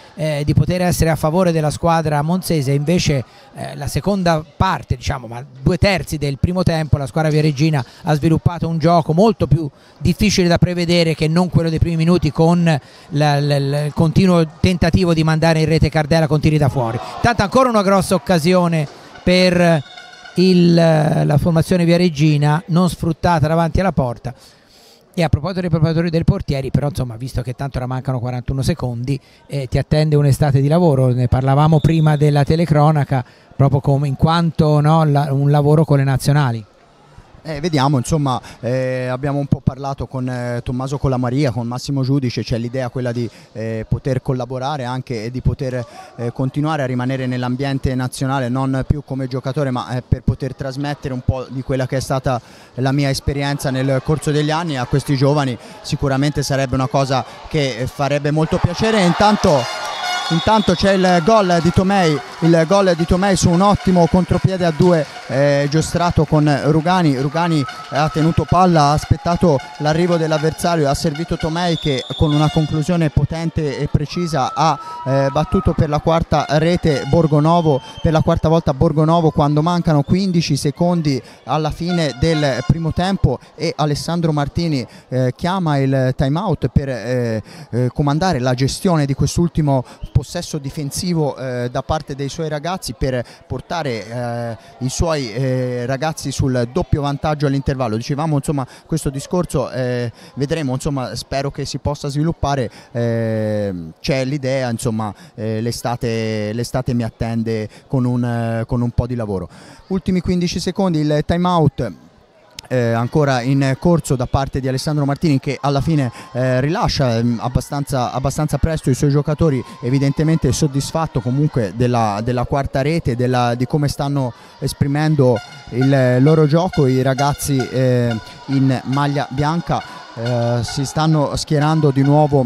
eh, di poter essere a favore della squadra monzese. Invece eh, la seconda parte, diciamo, ma due terzi del primo tempo, la squadra viareggina ha sviluppato un gioco molto più difficile da prevedere che non quello dei primi minuti, con la, la, la, il continuo tentativo di mandare in rete Cardella con tiri da fuori. Tanto ancora una grossa occasione per il, la formazione viareggina non sfruttata davanti alla porta. E a proposito dei preparatori dei portieri, però insomma, visto che tanto ora mancano quarantuno secondi, eh, ti attende un'estate di lavoro. Ne parlavamo prima della telecronaca, proprio come in quanto, no, la, un lavoro con le nazionali. Eh, vediamo, insomma, eh, abbiamo un po' parlato con eh, Tommaso Colamaria, con Massimo Giudice. C'è l'idea quella di eh, poter collaborare anche e di poter eh, continuare a rimanere nell'ambiente nazionale, non più come giocatore, ma eh, per poter trasmettere un po' di quella che è stata la mia esperienza nel corso degli anni a questi giovani. Sicuramente sarebbe una cosa che farebbe molto piacere. Intanto Intanto c'è il gol di Tomei, il gol di Tomei su un ottimo contropiede a due eh, giostrato con Rugani. Rugani ha tenuto palla, ha aspettato l'arrivo dell'avversario, ha servito Tomei che con una conclusione potente e precisa ha eh, battuto per la quarta rete Borgonovo, per la quarta volta Borgonovo, quando mancano quindici secondi alla fine del primo tempo, e Alessandro Martini eh, chiama il time out per eh, eh, comandare la gestione di quest'ultimo possesso difensivo eh, da parte dei suoi ragazzi, per portare eh, i suoi eh, ragazzi sul doppio vantaggio all'intervallo. Dicevamo, insomma, questo discorso eh, vedremo, insomma, spero che si possa sviluppare. Eh, c'è l'idea, insomma, eh, l'estate l'estate mi attende con un, eh, con un po' di lavoro. Ultimi quindici secondi, il time out Eh, ancora in corso da parte di Alessandro Martini, che alla fine eh, rilascia eh, abbastanza, abbastanza presto i suoi giocatori, evidentemente soddisfatto comunque della, della quarta rete, della, di come stanno esprimendo il loro gioco. I ragazzi eh, in maglia bianca eh, si stanno schierando di nuovo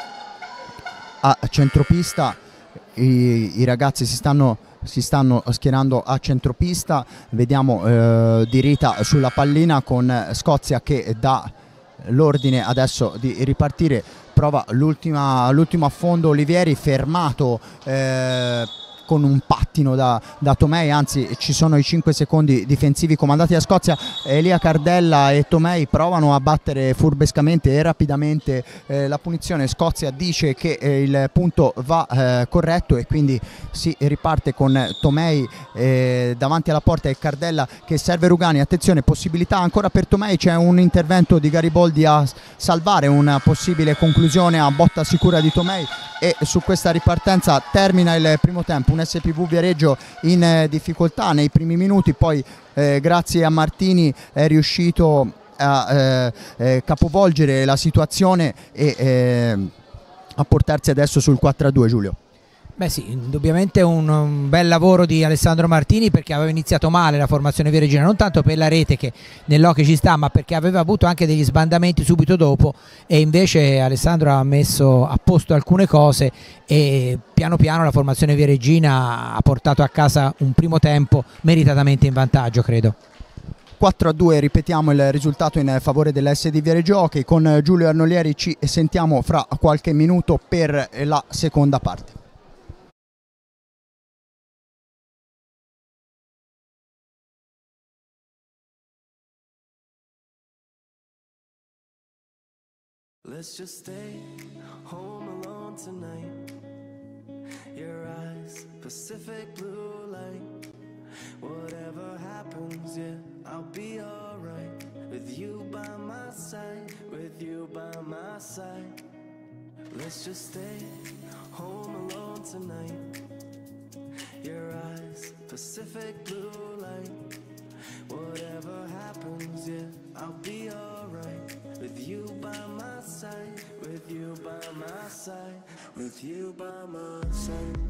a centropista. I, i ragazzi si stanno si stanno schierando a centropista. Vediamo eh, Di Rita sulla pallina, con Scozia che dà l'ordine adesso di ripartire. Prova l'ultimo affondo Olivieri, fermato eh, con un pattino da, da Tomei, anzi ci sono i cinque secondi difensivi comandati da Scozia. Elia Cardella e Tomei provano a battere furbescamente e rapidamente eh, la punizione. Scozia dice che eh, il punto va eh, corretto e quindi si riparte con Tomei eh, davanti alla porta e Cardella che serve Rugani. Attenzione, possibilità ancora per Tomei, c'è un intervento di Gariboldi a salvare una possibile conclusione a botta sicura di Tomei, e su questa ripartenza termina il primo tempo. Un S P V Viareggio in eh, difficoltà nei primi minuti, poi eh, grazie a Martini è riuscito a eh, eh, capovolgere la situazione e eh, a portarsi adesso sul quattro a due. Giulio. Beh sì, indubbiamente un, un bel lavoro di Alessandro Martini, perché aveva iniziato male la formazione viareggina, non tanto per la rete che nell'hockey ci sta, ma perché aveva avuto anche degli sbandamenti subito dopo, e invece Alessandro ha messo a posto alcune cose e piano piano la formazione viareggina ha portato a casa un primo tempo meritatamente in vantaggio, credo. quattro a due, ripetiamo il risultato in favore dell'S D Viareggio Hockey. Con Giulio Arnolieri ci sentiamo fra qualche minuto per la seconda parte. Let's just stay home alone tonight. Your eyes, Pacific blue light. Whatever happens, yeah, I'll be alright. With you by my side, with you by my side. Let's just stay home alone tonight. Your eyes, Pacific blue light. Whatever happens, yeah, I'll be alright. With you by my side, with you by my side, with you by my side.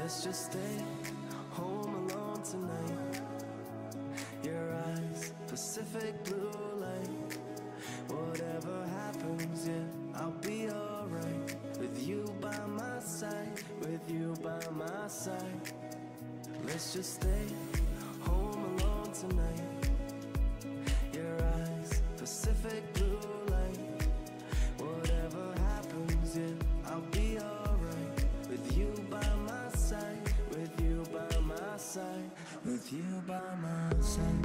Let's just stay home alone tonight. Your eyes, Pacific blue light. Whatever happens, yeah, I'll be alright. With you by my side, with you by my side. Let's just stay home alone tonight. Your eyes, Pacific blue light. Whatever happens, yeah, I'll be alright. With you by my side, with you by my side, with you by my side.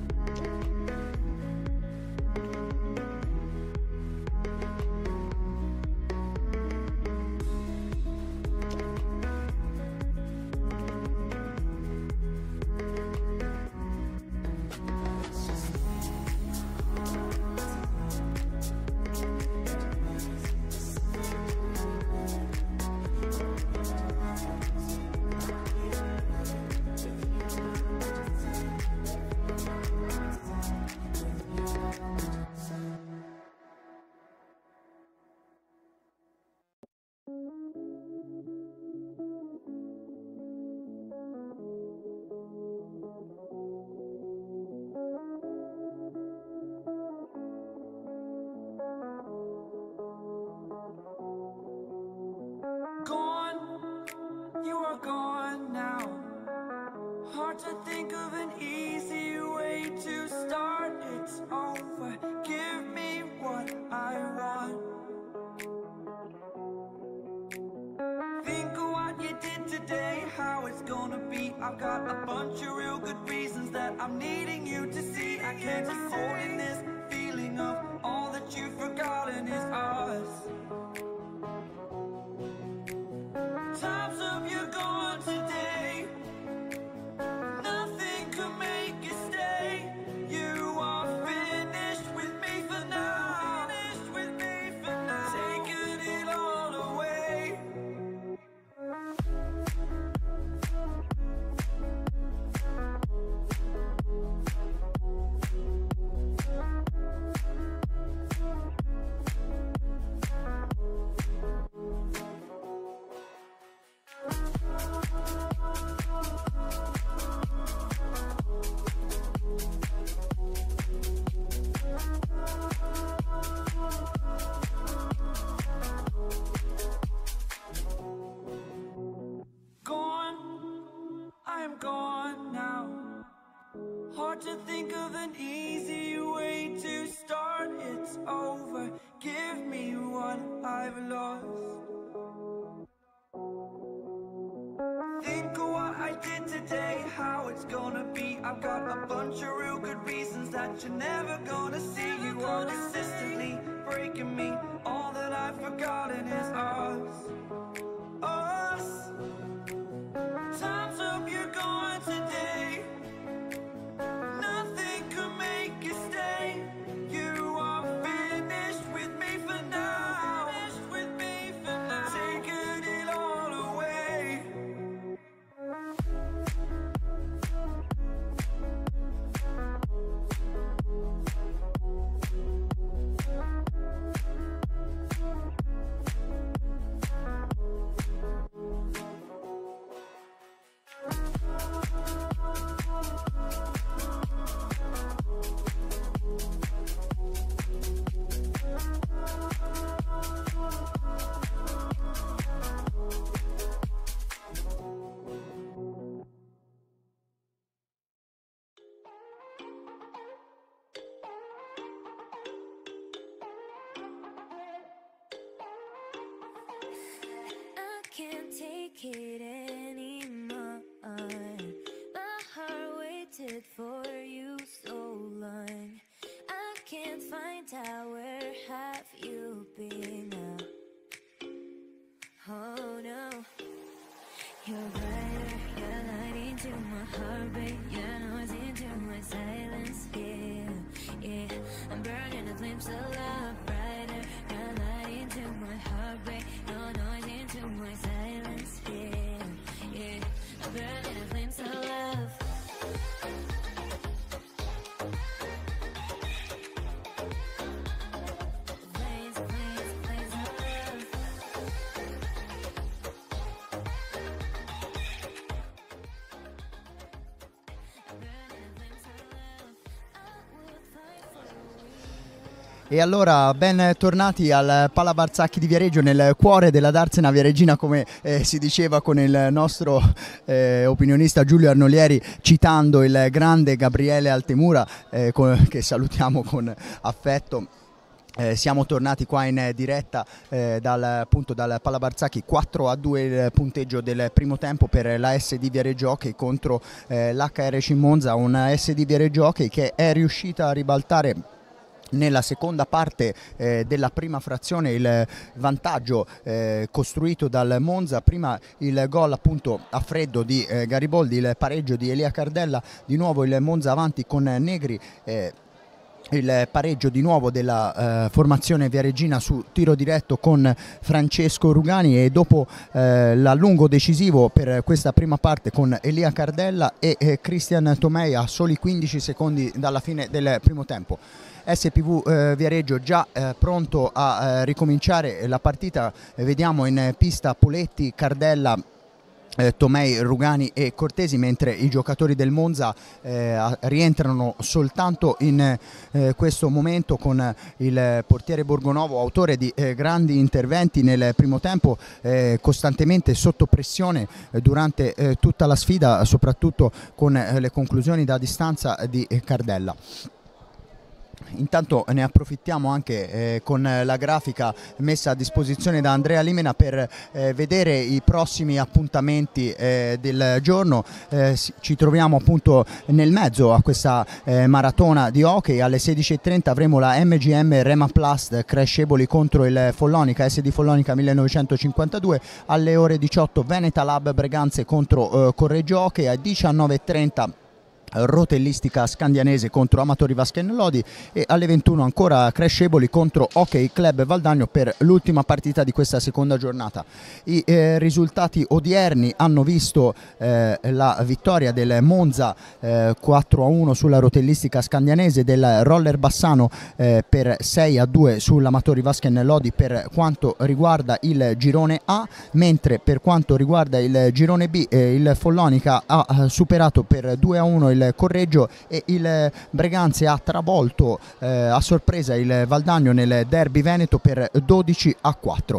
You are gone now. Hard to think of an easy way to start. It's over. Give me what I want. Think of what you did today, how it's gonna be. I've got a bunch of real good reasons that I'm needing you to see. I can't keep holding this feeling of all that you've forgotten is us. Time's up, you're gone today. Nothing can make you stay. You are finished with me for now. Finished with me for now. Taking it all away. I'm gone now. Hard to think of an easy way to start. It's over. Give me what I've lost. Think of what I did today, how it's gonna be. I've got a bunch of real good reasons that you're never gonna see. You are consistently breaking me. All that I've forgotten is us. Us. Time's up, you're gone today. Nothing can make you stay. You are finished with me for now. Finished with me for now. Taking it all away. Can't take it anymore. My heart waited for you so long. I can't find out where have you been now. Oh no, you're brighter, you're light into my heartbeat. You're noise into my silence. Yeah, yeah, I'm burning the flames of love. Brighter, you're light into my heartbeat. No noise into my silence. Yeah, yeah, I'm burning the flames of love. Flames, flames, flames of love. E allora ben tornati al Pala Barzecchi di Viareggio, nel cuore della Darsena viareggina, come eh, si diceva con il nostro eh, opinionista Giulio Arnolieri, citando il grande Gabriele Altemura, eh, con, che salutiamo con affetto. Eh, siamo tornati qua in diretta eh, dal, appunto, dal Pala Barzecchi. Quattro a due il punteggio del primo tempo per la S D Viareggio Hockey contro eh, l'H R C Monza, una S D Viareggio Hockey che è riuscita a ribaltare nella seconda parte eh, della prima frazione il vantaggio eh, costruito dal Monza. Prima il gol appunto a freddo di eh, Gariboldi, il pareggio di Elia Cardella, di nuovo il Monza avanti con Negri, eh, il pareggio di nuovo della eh, formazione viareggina su tiro diretto con Francesco Rugani, e dopo eh, l'allungo decisivo per questa prima parte con Elia Cardella e eh, Cristian Tomei a soli quindici secondi dalla fine del primo tempo. S P V eh, Viareggio già eh, pronto a eh, ricominciare la partita. Eh, vediamo in pista Poletti, Cardella, Eh, Tomei, Rugani e Cortesi, mentre i giocatori del Monza eh, rientrano soltanto in eh, questo momento con il portiere Borgonovo, autore di eh, grandi interventi nel primo tempo, eh, costantemente sotto pressione eh, durante eh, tutta la sfida, soprattutto con eh, le conclusioni da distanza di eh, Cardella. Intanto ne approfittiamo anche eh, con la grafica messa a disposizione da Andrea Limena per eh, vedere i prossimi appuntamenti eh, del giorno. Eh, ci troviamo appunto nel mezzo a questa eh, maratona di hockey. Alle sedici e trenta avremo la M G M Remaplast Crash Eboli contro il Follonica, S D Follonica millenovecentocinquantadue. Alle ore diciotto Veneta Lab Breganze contro eh, Correggio Hockey. Alle diciannove e trenta Rotellistica Scandianese contro Amatori Vasken Lodi, e alle ventuno ancora Crash Eboli contro Hockey Club Valdagno per l'ultima partita di questa seconda giornata. I eh, risultati odierni hanno visto eh, la vittoria del Monza eh, quattro a uno sulla Rotellistica Scandianese, del Roller Bassano eh, per sei a due sull'Amatori Vasken Lodi per quanto riguarda il girone A, mentre per quanto riguarda il girone B eh, il Follonica ha superato per due a uno il Correggio, e il Breganze ha travolto eh, a sorpresa il Valdagno nel derby veneto per dodici a quattro.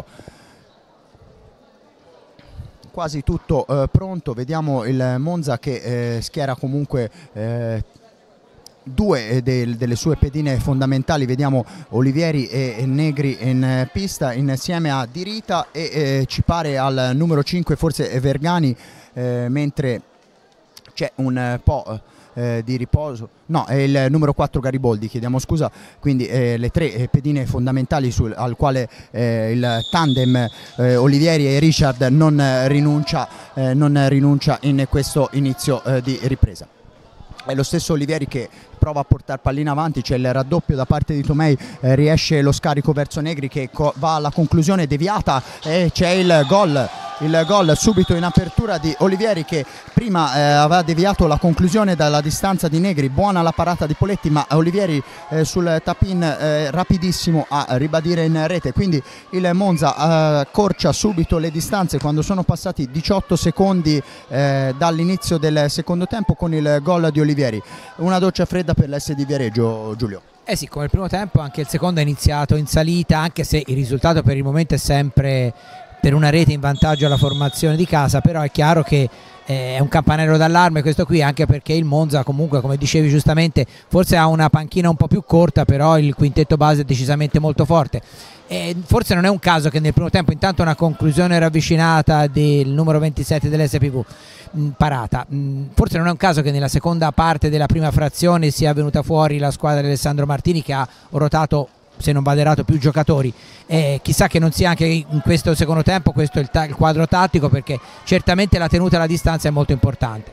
Quasi tutto eh, pronto, vediamo il Monza che eh, schiera comunque eh, due del, delle sue pedine fondamentali. Vediamo Olivieri e, e Negri in pista insieme a Di Rita e eh, ci pare al numero cinque forse Vergani, eh, mentre c'è un po' eh, di riposo, no, è il numero quattro Gariboldi, chiediamo scusa. Quindi eh, le tre eh, pedine fondamentali sul, al quale eh, il tandem eh, Olivieri e Richard non rinuncia, eh, non rinuncia in questo inizio eh, di ripresa. È lo stesso Olivieri che prova a portare pallina avanti, c'è il raddoppio da parte di Tomei, eh, riesce lo scarico verso Negri che va alla conclusione deviata e c'è il gol. Il gol subito in apertura di Olivieri, che prima eh, aveva deviato la conclusione dalla distanza di Negri. Buona la parata di Poletti, ma Olivieri eh, sul tap-in eh, rapidissimo a ribadire in rete. Quindi il Monza eh, accorcia subito le distanze quando sono passati diciotto secondi eh, dall'inizio del secondo tempo con il gol di Olivieri. Una doccia fredda per l'S D Viareggio, Giulio. Eh sì, come il primo tempo anche il secondo è iniziato in salita, anche se il risultato per il momento è sempre per una rete in vantaggio alla formazione di casa, però è chiaro che eh, è un campanello d'allarme questo qui, anche perché il Monza comunque, come dicevi giustamente, forse ha una panchina un po' più corta, però il quintetto base è decisamente molto forte. E forse non è un caso che nel primo tempo intanto una conclusione ravvicinata del numero ventisette dell'S P V mh, parata, mh, forse non è un caso che nella seconda parte della prima frazione sia venuta fuori la squadra di Alessandro Martini, che ha rotato, se non vado errato, più giocatori. Eh, chissà che non sia anche in questo secondo tempo questo il, il quadro tattico, perché certamente la tenuta alla distanza è molto importante.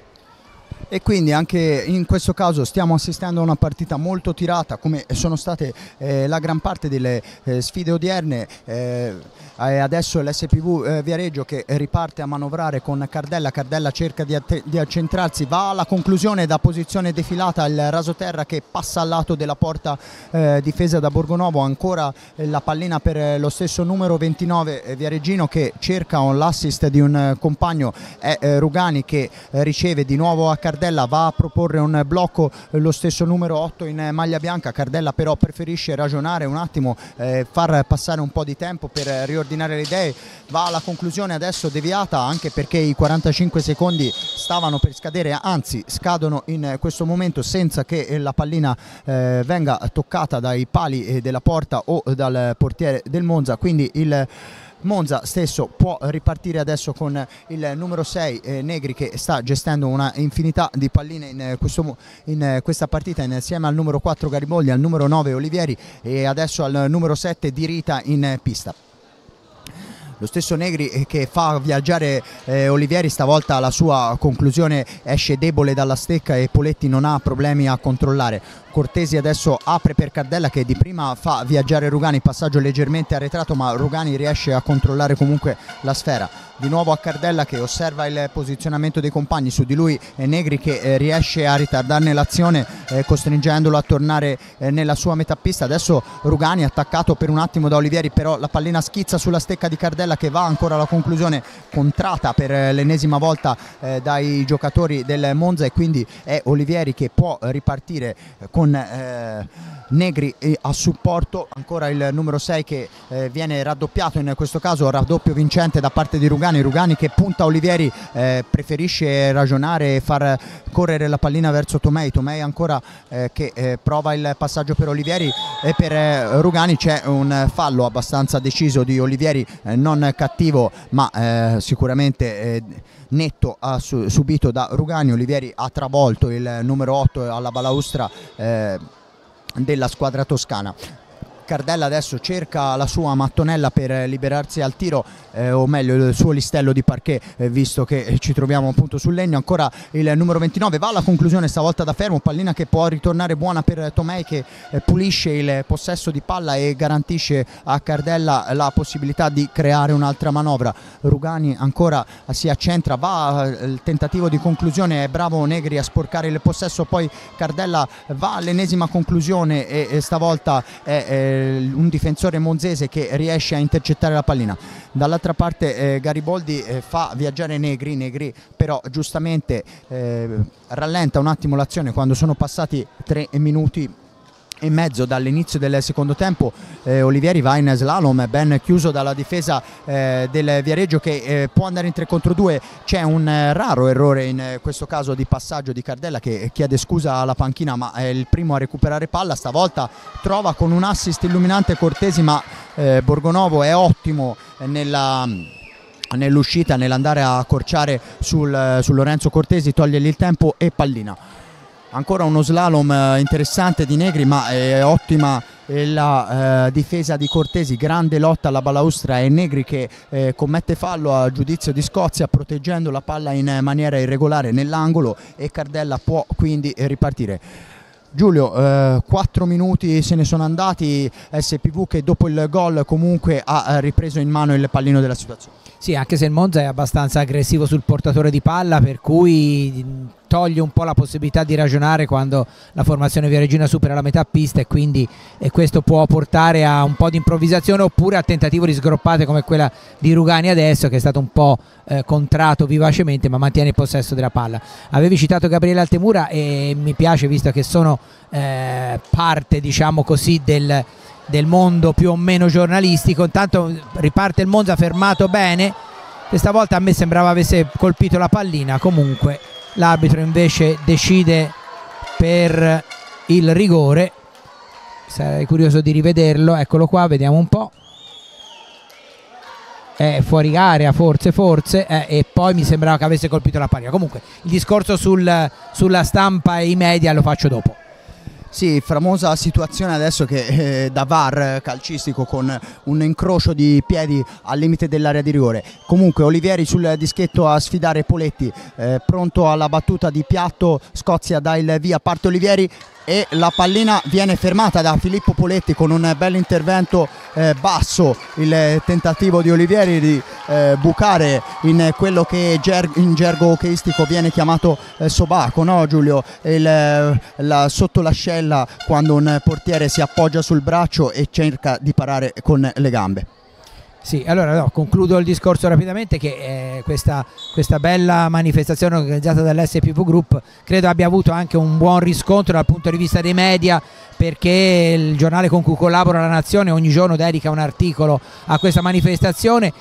E quindi anche in questo caso stiamo assistendo a una partita molto tirata, come sono state eh, la gran parte delle eh, sfide odierne. Eh, adesso l'S P V eh, Viareggio che riparte a manovrare con Cardella. Cardella cerca di, di accentrarsi, va alla conclusione da posizione defilata, il rasoterra che passa al lato della porta eh, difesa da Borgonovo. Ancora eh, la pallina per eh, lo stesso numero ventinove eh, viareggino, che cerca l'assist di un eh, compagno, è eh, Rugani che eh, riceve di nuovo a Cardella. Cardella, va a proporre un blocco eh, lo stesso numero otto in maglia bianca. Cardella però preferisce ragionare un attimo, eh, far passare un po' di tempo per riordinare le idee, va alla conclusione adesso deviata, anche perché i quarantacinque secondi stavano per scadere, anzi scadono in questo momento senza che la pallina eh, venga toccata dai pali eh, della porta o dal portiere del Monza, quindi il Monza stesso può ripartire adesso con il numero sei eh, Negri, che sta gestendo una infinità di palline in, questo, in questa partita insieme al numero quattro Gariboldi, al numero nove Olivieri e adesso al numero sette Di Rita in pista. Lo stesso Negri che fa viaggiare eh, Olivieri, stavolta la sua conclusione esce debole dalla stecca e Poletti non ha problemi a controllare. Cortesi adesso apre per Cardella, che di prima fa viaggiare Rugani, passaggio leggermente arretrato ma Rugani riesce a controllare comunque la sfera. Di nuovo a Cardella che osserva il posizionamento dei compagni, su di lui è Negri che eh, riesce a ritardarne l'azione eh, costringendolo a tornare eh, nella sua metà pista. Adesso Rugani attaccato per un attimo da Olivieri, però la pallina schizza sulla stecca di Cardella che va ancora alla conclusione, contrata per eh, l'ennesima volta eh, dai giocatori del Monza, e quindi è Olivieri che può ripartire eh, con eh, Negri a supporto. Ancora il numero sei che eh, viene raddoppiato, in questo caso raddoppio vincente da parte di Rugani. Rugani che punta Olivieri, eh, preferisce ragionare e far correre la pallina verso Tomei. Tomei ancora eh, che eh, prova il passaggio per Olivieri, e per eh, Rugani c'è un fallo abbastanza deciso di Olivieri, eh, non cattivo ma eh, sicuramente eh, netto, ha su subito da Rugani. Olivieri ha travolto il numero otto alla balaustra eh, della squadra toscana. Cardella adesso cerca la sua mattonella per liberarsi al tiro, eh, o meglio il suo listello di parquet, eh, visto che ci troviamo appunto sul legno. Ancora il numero ventinove va alla conclusione, stavolta da fermo, pallina che può ritornare buona per Tomei, che eh, pulisce il possesso di palla e garantisce a Cardella la possibilità di creare un'altra manovra. Rugani ancora si accentra, va il tentativo di conclusione, è bravo Negri a sporcare il possesso, poi Cardella va all'ennesima conclusione e, e stavolta è eh, un difensore monzese che riesce a intercettare la pallina. Dall'altra parte eh, Gariboldi eh, fa viaggiare Negri, Negri però giustamente eh, rallenta un attimo l'azione quando sono passati tre minuti e mezzo dall'inizio del secondo tempo. eh, Olivieri va in slalom ben chiuso dalla difesa eh, del Viareggio, che eh, può andare in tre contro due. C'è un eh, raro errore in eh, questo caso di passaggio di Cardella, che chiede scusa alla panchina ma è il primo a recuperare palla. Stavolta trova con un assist illuminante Cortesi, ma eh, Borgonovo è ottimo nella nell'uscita, nell'andare a accorciare sul, su Lorenzo Cortesi, togliergli il tempo e pallina. Ancora uno slalom interessante di Negri, ma è ottima la eh, difesa di Cortesi, grande lotta alla balaustra, e Negri che eh, commette fallo a giudizio di Scozia proteggendo la palla in maniera irregolare nell'angolo, e Cardella può quindi ripartire. Giulio, eh, quattro minuti se ne sono andati, S P V che dopo il gol comunque ha ripreso in mano il pallino della situazione. Sì, anche se il Monza è abbastanza aggressivo sul portatore di palla, per cui toglie un po' la possibilità di ragionare quando la formazione viareggina supera la metà pista, e quindi e questo può portare a un po' di improvvisazione oppure a tentativo di sgroppate come quella di Rugani adesso, che è stato un po' eh, contrato vivacemente ma mantiene il possesso della palla. Avevi citato Gabriele Altemura e mi piace, visto che sono eh, parte, diciamo così, del del mondo più o meno giornalistico. Intanto riparte il Monza fermato bene, questa volta a me sembrava avesse colpito la pallina, comunque l'arbitro invece decide per il rigore. Sarei curioso di rivederlo, eccolo qua, vediamo un po'. È fuori area forse forse eh, e poi mi sembrava che avesse colpito la pallina. Comunque il discorso sul, sulla stampa e i media lo faccio dopo. Sì, famosa situazione adesso che eh, da V A R calcistico, con un incrocio di piedi al limite dell'area di rigore. Comunque Olivieri sul dischetto a sfidare Poletti, eh, pronto alla battuta di piatto. Scozia dà il via, parte Olivieri e la pallina viene fermata da Filippo Poletti con un bel intervento eh, basso. Il tentativo di Olivieri di eh, bucare in quello che ger in gergo hockeyistico viene chiamato eh, sobaco, no Giulio? Il, la, sotto l'ascella, quando un portiere si appoggia sul braccio e cerca di parare con le gambe. Sì, allora no, concludo il discorso rapidamente che eh, questa, questa bella manifestazione organizzata dall'S P V Group credo abbia avuto anche un buon riscontro dal punto di vista dei media, perché il giornale con cui collabora La Nazione ogni giorno dedica un articolo a questa manifestazione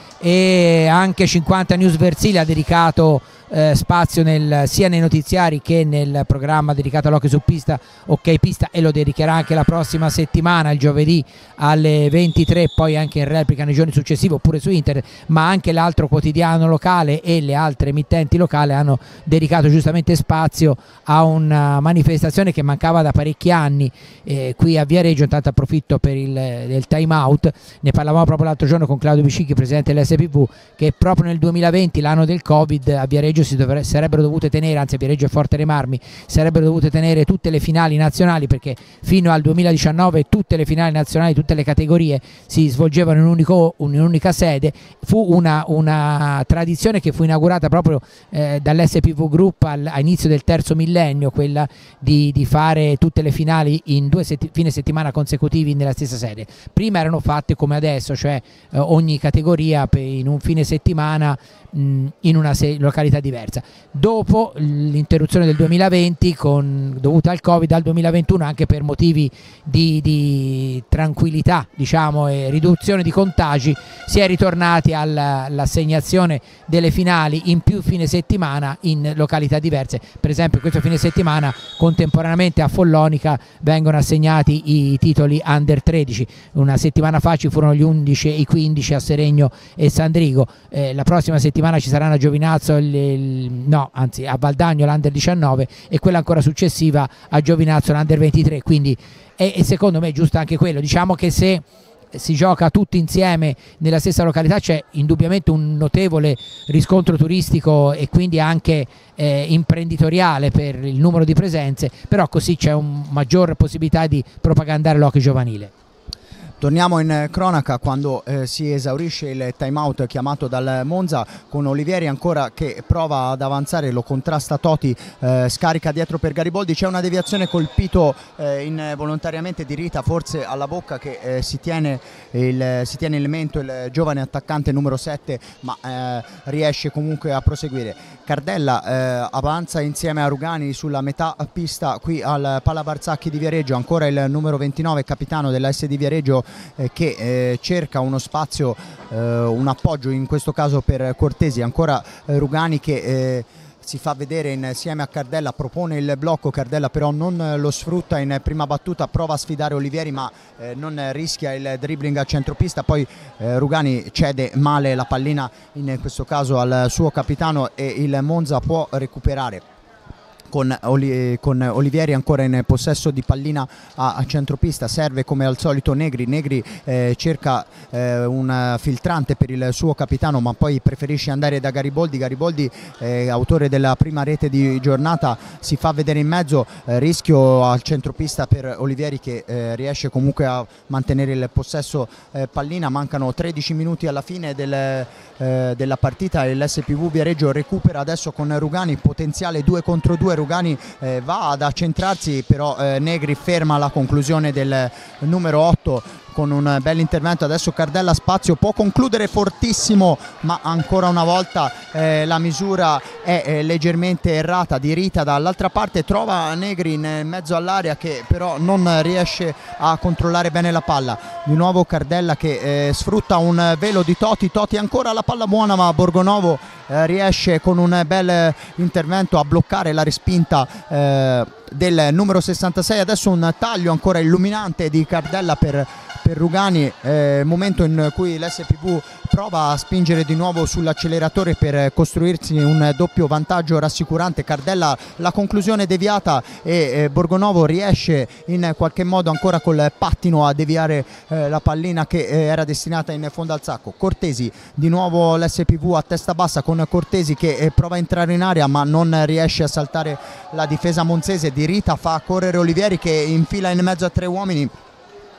e anche cinquanta News Versili ha dedicato eh, spazio nel, sia nei notiziari che nel programma dedicato all'hockey su pista, Ok Pista, e lo dedicherà anche la prossima settimana, il giovedì alle ventitré, poi anche in replica nei giorni successivi oppure su internet, ma anche l'altro quotidiano locale e le altre emittenti locali hanno dedicato giustamente spazio a una manifestazione che mancava da parecchi anni eh, qui a Viareggio. Intanto approfitto per il, il time out, ne parlavamo proprio l'altro giorno con Claudio Bicicchi, presidente dell'S P V, che proprio nel duemilaventi, l'anno del Covid, a Viareggio si dovre, sarebbero dovute tenere, anzi a Viareggio e Forte dei Marmi sarebbero dovute tenere tutte le finali nazionali, perché fino al duemiladiciannove tutte le finali nazionali, tutte le categorie si svolgevano in, unico, in un'unica sede. Fu una, una tradizione che fu inaugurata proprio eh, dall'S P V Group al, a inizio del terzo millennio, quella di, di fare tutte le finali in due setti, fine settimana consecutivi nella stessa sede. Prima erano fatte come adesso, cioè eh, ogni categoria per, in un fine settimana mh, in una località diversa. Dopo l'interruzione del duemilaventi con, dovuta al Covid, dal duemilaventuno anche per motivi di, di tranquillità, diciamo, e riduzione di contagi, si è ritornati all'assegnazione delle finali in più fine settimana in località diverse. Per esempio questo fine settimana contemporaneamente a Follonica vengono assegnati i titoli under tredici, una settimana fa ci furono gli undici e i quindici a Seregno e Sandrigo, eh, la prossima settimana ci saranno a Giovinazzo il, il, no anzi a Valdagno l'under diciannove e quella ancora successiva a Giovinazzo l'under ventitré, quindi e, e secondo me è giusto anche quello. Diciamo che se si gioca tutti insieme nella stessa località c'è indubbiamente un notevole riscontro turistico e quindi anche eh, imprenditoriale per il numero di presenze, però così c'è una maggior possibilità di propagandare l'hockey giovanile. Torniamo in cronaca quando eh, si esaurisce il time out chiamato dal Monza, con Olivieri ancora che prova ad avanzare, lo contrasta Toti, eh, scarica dietro per Gariboldi, c'è una deviazione, colpito eh, involontariamente di Rita, forse alla bocca, che eh, si, tiene il, si tiene il mento il giovane attaccante numero sette, ma eh, riesce comunque a proseguire. Cardella eh, avanza insieme a Rugani sulla metà pista qui al Palla Barzacchi di Viareggio, ancora il numero ventinove, capitano della S di Viareggio, Eh, che eh, cerca uno spazio, eh, un appoggio in questo caso per Cortesi, ancora eh, Rugani che eh, si fa vedere insieme a Cardella, propone il blocco, Cardella però non lo sfrutta in prima battuta, prova a sfidare Olivieri ma eh, non rischia il dribbling a centropista, poi eh, Rugani cede male la pallina in questo caso al suo capitano e il Monza può recuperare. Con, Oli, con Olivieri ancora in possesso di pallina a, a centropista, serve come al solito Negri, Negri eh, cerca eh, un filtrante per il suo capitano ma poi preferisce andare da Gariboldi, Gariboldi eh, autore della prima rete di giornata si fa vedere in mezzo, eh, rischio al centropista per Olivieri che eh, riesce comunque a mantenere il possesso eh, pallina, mancano tredici minuti alla fine del, eh, della partita e l'S P V Viareggio recupera adesso con Rugani, potenziale due contro due, Rugani eh, va ad accentrarsi però eh, Negri ferma la conclusione del numero otto con un bel intervento. Adesso Cardella spazio, può concludere fortissimo ma ancora una volta eh, la misura è eh, leggermente errata di Rita, dall'altra parte trova Negri in mezzo all'area che però non riesce a controllare bene la palla, di nuovo Cardella che eh, sfrutta un velo di Toti, Toti ancora la palla buona ma Borgonovo eh, riesce con un bel intervento a bloccare la respinta eh, del numero sessantasei. Adesso un taglio ancora illuminante di Cardella per, per Rugani, eh, momento in cui l'S P V prova a spingere di nuovo sull'acceleratore per costruirsi un doppio vantaggio rassicurante. Cardella la conclusione deviata e eh, Borgonovo riesce in qualche modo ancora col pattino a deviare eh, la pallina che eh, era destinata in fondo al sacco. Cortesi, di nuovo l'S P V a testa bassa con Cortesi che eh, prova a entrare in area ma non riesce a saltare la difesa monzese. Di Rita fa correre Olivieri che infila in mezzo a tre uomini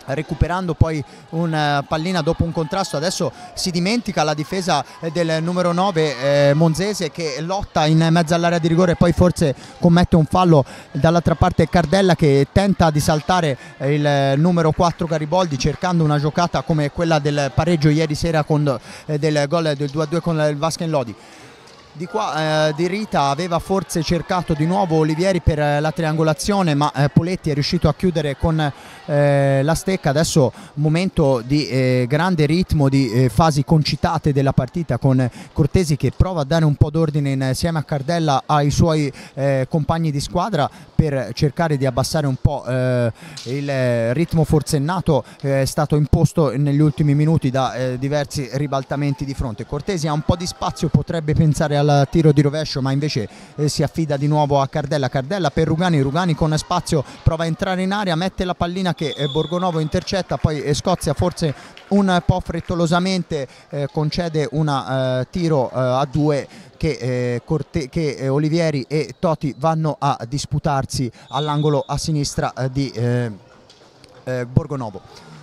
recuperando poi una pallina dopo un contrasto. Adesso si dimentica la difesa del numero nove eh, Monzese, che lotta in mezzo all'area di rigore e poi forse commette un fallo. Dall'altra parte Cardella che tenta di saltare il numero quattro Gariboldi, cercando una giocata come quella del pareggio ieri sera con eh, del gol del due a due con il Vasken Lodi. Di qua eh, Di Rita aveva forse cercato di nuovo Olivieri per eh, la triangolazione, ma eh, Poletti è riuscito a chiudere con eh, la stecca. Adesso momento di eh, grande ritmo, di eh, fasi concitate della partita, con Cortesi che prova a dare un po' d'ordine insieme a Cardella ai suoi eh, compagni di squadra per cercare di abbassare un po' eh, il ritmo forsennato eh, è stato imposto negli ultimi minuti da eh, diversi ribaltamenti di fronte. Cortesi ha un po' di spazio, potrebbe pensare al tiro di rovescio, ma invece eh, si affida di nuovo a Cardella. Cardella per Rugani, Rugani con spazio prova a entrare in area, mette la pallina che eh, Borgonovo intercetta, poi eh, Scozia forse un po' frettolosamente eh, concede un eh, tiro eh, a due che, eh, Corte che eh, Olivieri e Toti vanno a disputarsi all'angolo a sinistra eh, di eh, eh, Borgonovo.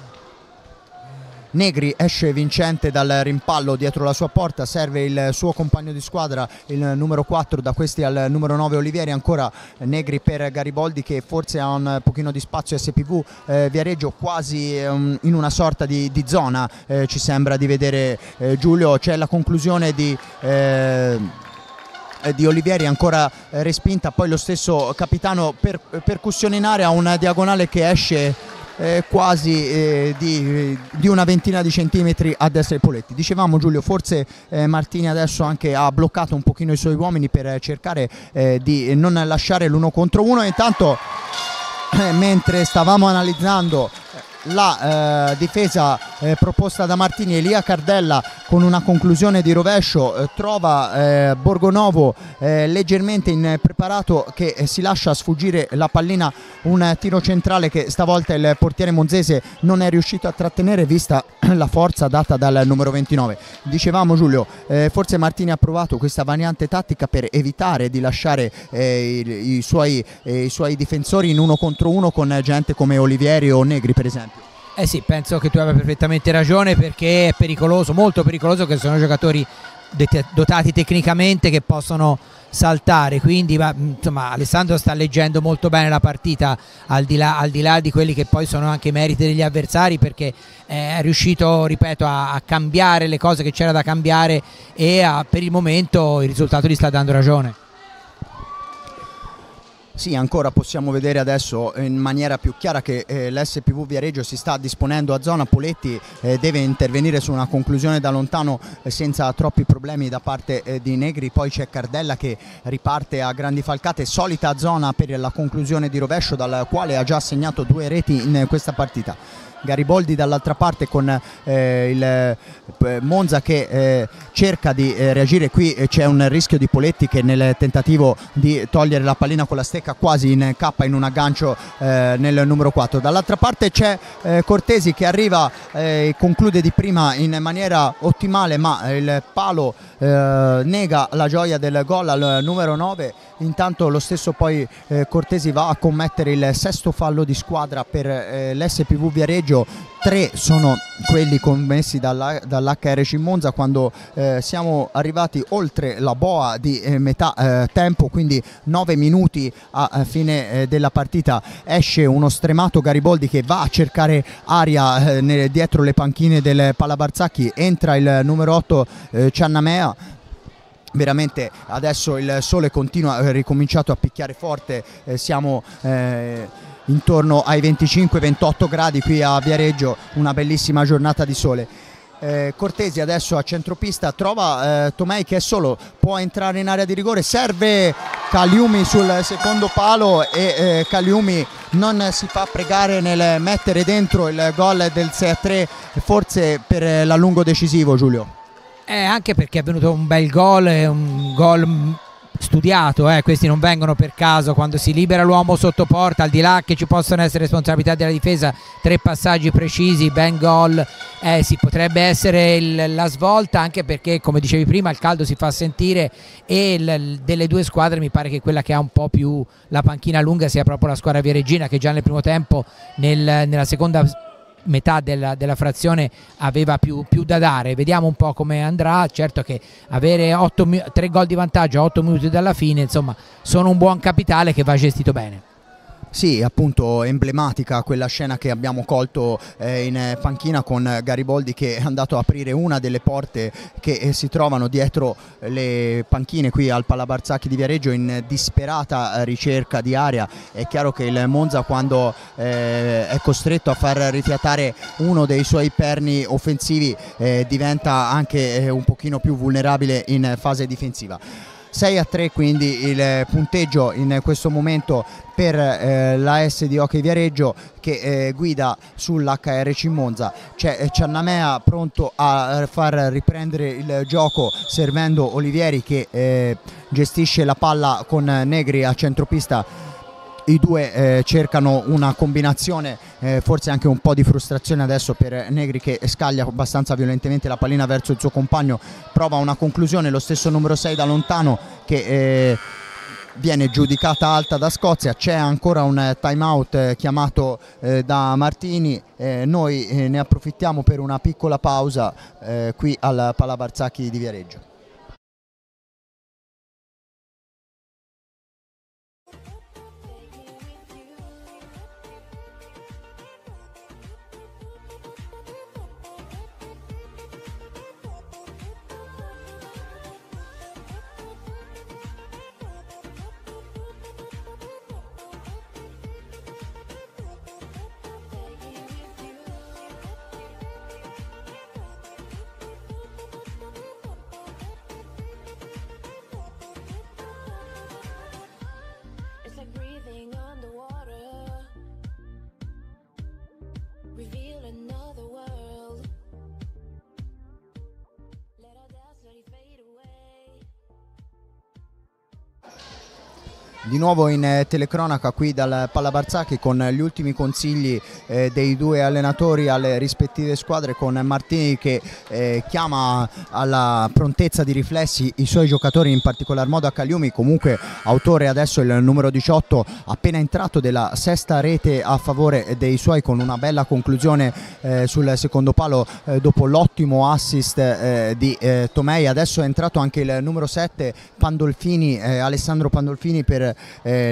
Negri esce vincente dal rimpallo dietro la sua porta, serve il suo compagno di squadra, il numero quattro, da questi al numero nove Olivieri. Ancora Negri per Gariboldi che forse ha un pochino di spazio. S P V eh, Viareggio quasi eh, in una sorta di, di zona, eh, ci sembra di vedere eh, Giulio. C'è la conclusione di... Eh, di Olivieri ancora eh, respinta, poi lo stesso capitano per percussione in area, una diagonale che esce Eh, quasi eh, di, di una ventina di centimetri a destra di Poletti. Dicevamo, Giulio, forse eh, Martini adesso anche ha bloccato un pochino i suoi uomini per cercare eh, di non lasciare l'uno contro uno. Intanto eh, mentre stavamo analizzando la eh, difesa eh, proposta da Martini, Elia Cardella con una conclusione di rovescio eh, trova eh, Borgonovo eh, leggermente impreparato, che eh, si lascia sfuggire la pallina, un tiro centrale che stavolta il portiere monzese non è riuscito a trattenere, vista la forza data dal numero ventinove. Dicevamo, Giulio, eh, forse Martini ha provato questa variante tattica per evitare di lasciare eh, i, i, suoi, eh, i suoi difensori in uno contro uno con gente come Olivieri o Negri, per esempio. Eh sì, penso che tu abbia perfettamente ragione, perché è pericoloso, molto pericoloso, che sono giocatori dotati tecnicamente che possono saltare. Quindi ma, insomma, Alessandro sta leggendo molto bene la partita, al di là, al di là di quelli che poi sono anche i meriti degli avversari, perché è riuscito, ripeto, a, a cambiare le cose che c'era da cambiare, e a, per il momento il risultato gli sta dando ragione. Sì, ancora possiamo vedere adesso in maniera più chiara che eh, l'S P V Viareggio si sta disponendo a zona. Poletti eh, deve intervenire su una conclusione da lontano eh, senza troppi problemi da parte eh, di Negri. Poi c'è Cardella che riparte a grandi falcate, solita zona per la conclusione di rovescio, dal quale ha già segnato due reti in questa partita. Gariboldi dall'altra parte con eh, il eh, Monza che eh, cerca di eh, reagire. Qui eh, c'è un rischio di Poletti che nel tentativo di togliere la pallina con la stecca quasi incappa in un aggancio eh, nel numero quattro. Dall'altra parte c'è eh, Cortesi che arriva e eh, conclude di prima in maniera ottimale, ma il palo eh, nega la gioia del gol al numero nove. Intanto lo stesso poi eh, Cortesi va a commettere il sesto fallo di squadra per eh, l'S P V Viareggio. Tre sono quelli commessi dall'H R C Monza quando eh, siamo arrivati oltre la boa di eh, metà eh, tempo, quindi nove minuti a, a fine eh, della partita. Esce uno stremato Gariboldi che va a cercare aria eh, nel, dietro le panchine del Palabarzacchi. Entra il numero otto eh, Ciannamea. Veramente adesso il sole continua, è ricominciato a picchiare forte, eh, siamo eh, intorno ai venticinque ventotto gradi qui a Viareggio, una bellissima giornata di sole. Eh, Cortesi adesso a centropista trova eh, Tomei che è solo, può entrare in area di rigore, serve Caliumi sul secondo palo e eh, Caliumi non si fa pregare nel mettere dentro il gol del sei a tre, forse per l'allungo decisivo, Giulio. Eh, anche perché è venuto un bel gol, un gol studiato, eh. Questi non vengono per caso. Quando si libera l'uomo sotto porta, al di là che ci possono essere responsabilità della difesa, tre passaggi precisi, ben gol. Eh sì, potrebbe essere il, la svolta, anche perché, come dicevi prima, il caldo si fa sentire, e il, delle due squadre mi pare che quella che ha un po' più la panchina lunga sia proprio la squadra viareggina, che già nel primo tempo, nel, nella seconda metà della, della frazione aveva più, più da dare. Vediamo un po' come andrà. Certo che avere tre gol di vantaggio a otto minuti dalla fine, insomma, sono un buon capitale che va gestito bene. Sì, appunto emblematica quella scena che abbiamo colto eh, in panchina con Gariboldi che è andato a aprire una delle porte che eh, si trovano dietro le panchine qui al Palabarzacchi di Viareggio in disperata ricerca di aria. È chiaro che il Monza, quando eh, è costretto a far rifiatare uno dei suoi perni offensivi, eh, diventa anche eh, un pochino più vulnerabile in fase difensiva. sei a tre quindi il punteggio in questo momento per eh, l'A S di Hockey Viareggio che eh, guida sull'H R C Monza. C'è Ciannamea pronto a far riprendere il gioco servendo Olivieri che eh, gestisce la palla con Negri a centropista. I due eh, cercano una combinazione, eh, forse anche un po' di frustrazione adesso per Negri che scaglia abbastanza violentemente la pallina verso il suo compagno, prova una conclusione, lo stesso numero sei da lontano che eh, viene giudicata alta da Scozia. C'è ancora un time out eh, chiamato eh, da Martini, eh, noi eh, ne approfittiamo per una piccola pausa eh, qui al Palabarzacchi di Viareggio. Di nuovo in eh, telecronaca qui dal Palabarzacchi con gli ultimi consigli eh, dei due allenatori alle rispettive squadre, con Martini che eh, chiama alla prontezza di riflessi i suoi giocatori, in particolar modo a Cagliumi, comunque autore adesso il numero diciotto, appena entrato, della sesta rete a favore dei suoi, con una bella conclusione eh, sul secondo palo eh, dopo l'ottimo assist eh, di eh, Tomei. Adesso è entrato anche il numero sette Pandolfini, eh, Alessandro Pandolfini per Eh,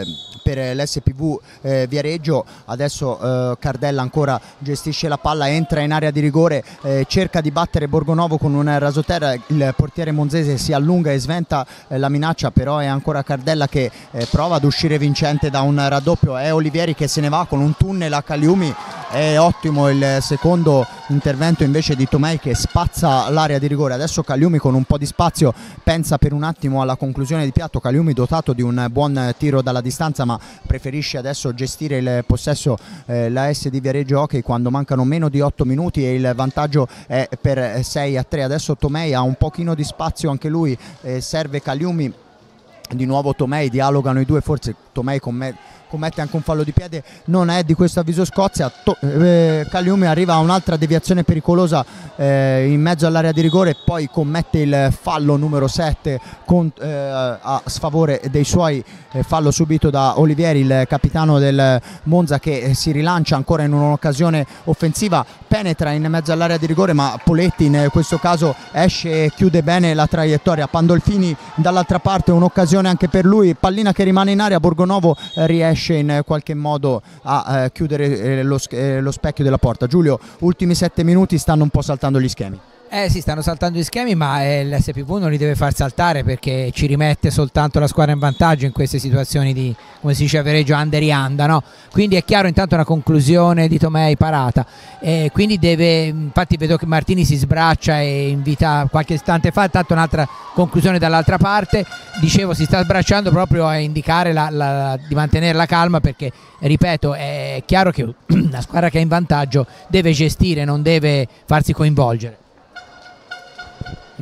per l'S P V eh, Viareggio. Adesso eh, Cardella ancora gestisce la palla, entra in area di rigore, eh, cerca di battere Borgonovo con un rasoterra, il portiere monzese si allunga e sventa eh, la minaccia, però è ancora Cardella che eh, prova ad uscire vincente da un raddoppio. È Olivieri che se ne va con un tunnel a Cagliumi. È ottimo il secondo intervento invece di Tomei che spazza l'area di rigore. Adesso Cagliumi con un po' di spazio pensa per un attimo alla conclusione di piatto. Cagliumi dotato di un buon tiro dalla distanza, ma preferisce adesso gestire il possesso eh, la S di Viareggio Hockey quando mancano meno di otto minuti e il vantaggio è per sei a tre. Adesso Tomei ha un pochino di spazio anche lui, eh, serve Cagliumi. Di nuovo Tomei, dialogano i due, forse Tomei con me commette anche un fallo di piede, non è di questo avviso Scozia. To eh, Cagliumi arriva a un'altra deviazione pericolosa eh, in mezzo all'area di rigore, poi commette il fallo numero sette con, eh, a sfavore dei suoi, eh, fallo subito da Olivieri, il capitano del Monza, che eh, si rilancia ancora in un'occasione offensiva, penetra in mezzo all'area di rigore, ma Poletti in questo caso esce e chiude bene la traiettoria. Pandolfini dall'altra parte, un'occasione anche per lui, pallina che rimane in aria, Borgonovo eh, riesce in qualche modo a eh, chiudere eh, lo, eh, lo specchio della porta. Giulio, ultimi sette minuti, stanno un po' saltando gli schemi. Eh sì, stanno saltando gli schemi, ma eh, l'S P V non li deve far saltare, perché ci rimette soltanto la squadra in vantaggio in queste situazioni di, come si dice a Viareggio, anderianda, no? Quindi è chiaro intanto una conclusione di Tomei parata, eh, quindi deve, infatti vedo che Martini si sbraccia e invita qualche istante fa, tanto un'altra conclusione dall'altra parte. Dicevo, si sta sbracciando proprio a indicare la, la, di mantenere la calma, perché ripeto, è chiaro che la squadra che è in vantaggio deve gestire, non deve farsi coinvolgere.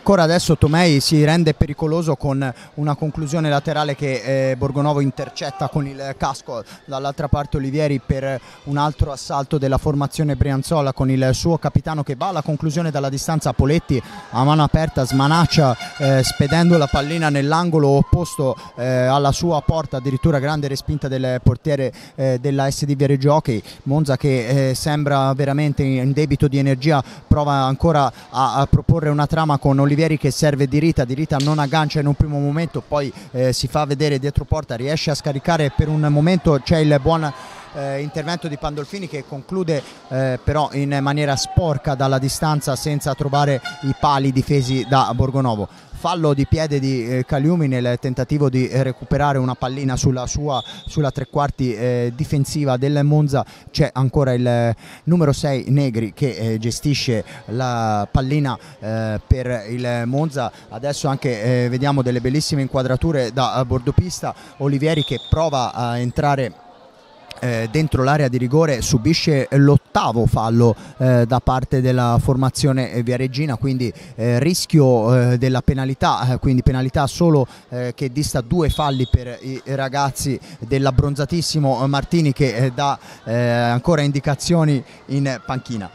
ancora adesso Tomei si rende pericoloso con una conclusione laterale che eh, Borgonovo intercetta con il casco. Dall'altra parte Olivieri per un altro assalto della formazione Brianzola con il suo capitano che va alla conclusione dalla distanza. Poletti a mano aperta smanaccia eh, spedendo la pallina nell'angolo opposto eh, alla sua porta, addirittura grande respinta del portiere eh, della S D Viareggio Hockey. Monza che eh, sembra veramente in debito di energia, prova ancora a, a proporre una trama con Olivieri che serve Di Rita, Di Rita non aggancia in un primo momento, poi eh, si fa vedere dietro porta, riesce a scaricare per un momento, c'è il buon eh, intervento di Pandolfini che conclude eh, però in maniera sporca dalla distanza senza trovare i pali difesi da Borgonovo. Fallo di piede di eh, Caliumi nel tentativo di eh, recuperare una pallina sulla sua sulla tre quarti eh, difensiva del Monza. C'è ancora il eh, numero sei Negri che eh, gestisce la pallina eh, per il Monza. Adesso anche eh, vediamo delle bellissime inquadrature da bordopista. Olivieri che prova a entrare Eh, dentro l'area di rigore, subisce l'ottavo fallo eh, da parte della formazione viareggina, quindi eh, rischio eh, della penalità, eh, quindi penalità solo eh, che dista due falli per i ragazzi dell'abbronzatissimo Martini che eh, dà eh, ancora indicazioni in panchina.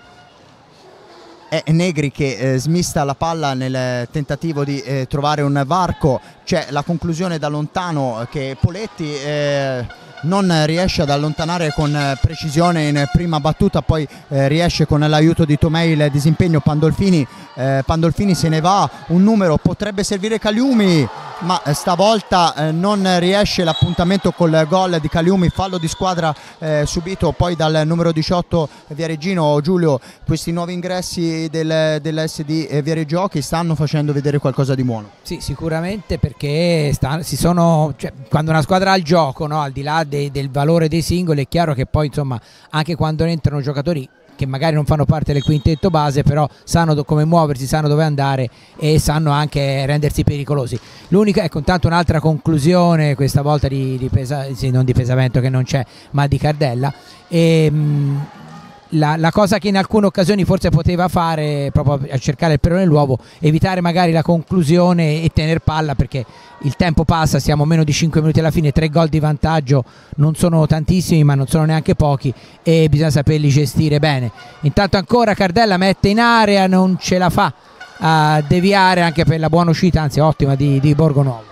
È Negri che eh, smista la palla nel tentativo di eh, trovare un varco. C'è la conclusione da lontano che Poletti eh, non riesce ad allontanare con precisione in prima battuta, poi eh, riesce con l'aiuto di Tomei il disimpegno. Pandolfini, eh, Pandolfini se ne va, un numero potrebbe servire Caliumi, ma stavolta eh, non riesce l'appuntamento col gol di Caliumi. Fallo di squadra eh, subito poi dal numero diciotto Viareggino. Giulio, questi nuovi ingressi del, dell'S D Viareggio Hockey stanno facendo vedere qualcosa di buono? Sì, sicuramente, perché sta, si sono, cioè, quando una squadra ha il gioco, no, al di là dei, del valore dei singoli, è chiaro che poi insomma anche quando entrano giocatori che magari non fanno parte del quintetto base, però sanno come muoversi, sanno dove andare e sanno anche rendersi pericolosi. L'unica, ecco, intanto un'altra conclusione, questa volta di, di pesa, sì, non di Pesavento che non c'è, ma di Cardella. E, mh, La, la cosa che in alcune occasioni forse poteva fare, proprio a cercare il pelo nell'uovo, evitare magari la conclusione e tener palla, perché il tempo passa, siamo a meno di cinque minuti alla fine, tre gol di vantaggio non sono tantissimi ma non sono neanche pochi e bisogna saperli gestire bene. Intanto ancora Cardella mette in area, non ce la fa a deviare anche per la buona uscita, anzi ottima, di, di Borgonovo.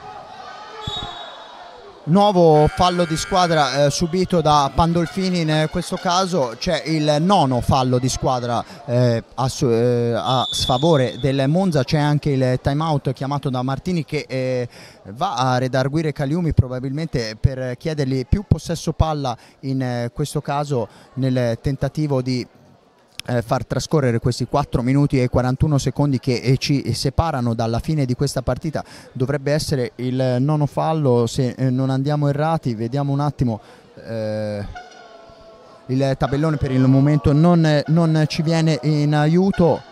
Nuovo fallo di squadra eh, subito da Pandolfini, in questo caso c'è il nono fallo di squadra eh, a, eh, a sfavore del Monza. C'è anche il time out chiamato da Martini che eh, va a redarguire Caliumi probabilmente per chiedergli più possesso palla, in eh, questo caso nel tentativo di Eh, far trascorrere questi quattro minuti e quarantuno secondi che eh, ci separano dalla fine di questa partita. Dovrebbe essere il nono fallo se eh, non andiamo errati. Vediamo un attimo, eh, il tabellone per il momento non, non ci viene in aiuto.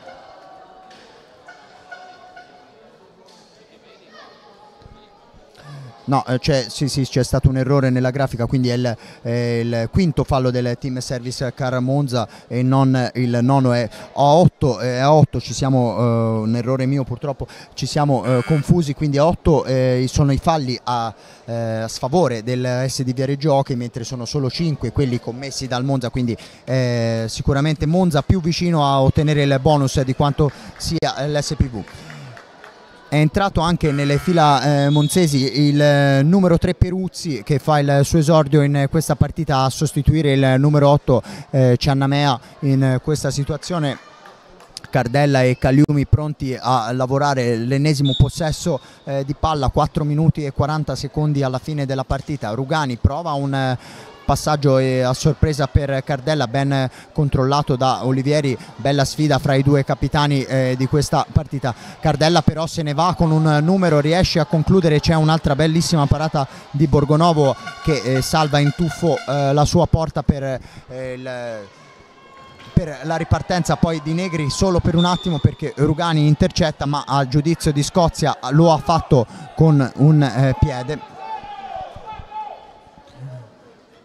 No, c'è sì, sì, c'è stato un errore nella grafica, quindi è il, è il quinto fallo del Team Service Car Monza e non il nono. È a otto, è a otto ci siamo, uh, un errore mio purtroppo, ci siamo uh, confusi, quindi a otto eh, sono i falli a, eh, a sfavore del S D Viareggio Hockey, mentre sono solo cinque quelli commessi dal Monza, quindi eh, sicuramente Monza più vicino a ottenere il bonus di quanto sia l'S P V. È entrato anche nelle fila eh, monzesi il eh, numero tre Peruzzi, che fa il suo esordio in questa partita a sostituire il numero otto eh, Ciannamea in eh, questa situazione. Cardella e Caliumi pronti a lavorare l'ennesimo possesso eh, di palla, quattro minuti e quaranta secondi alla fine della partita. Rugani prova un eh, passaggio a sorpresa per Cardella, ben controllato da Olivieri. Bella sfida fra i due capitani eh, di questa partita. Cardella però se ne va con un numero, riesce a concludere. C'è un'altra bellissima parata di Borgonovo che eh, salva in tuffo eh, la sua porta per eh, il per la ripartenza poi di Negri solo per un attimo, perché Rugani intercetta, ma a giudizio di Scozia lo ha fatto con un eh, piede.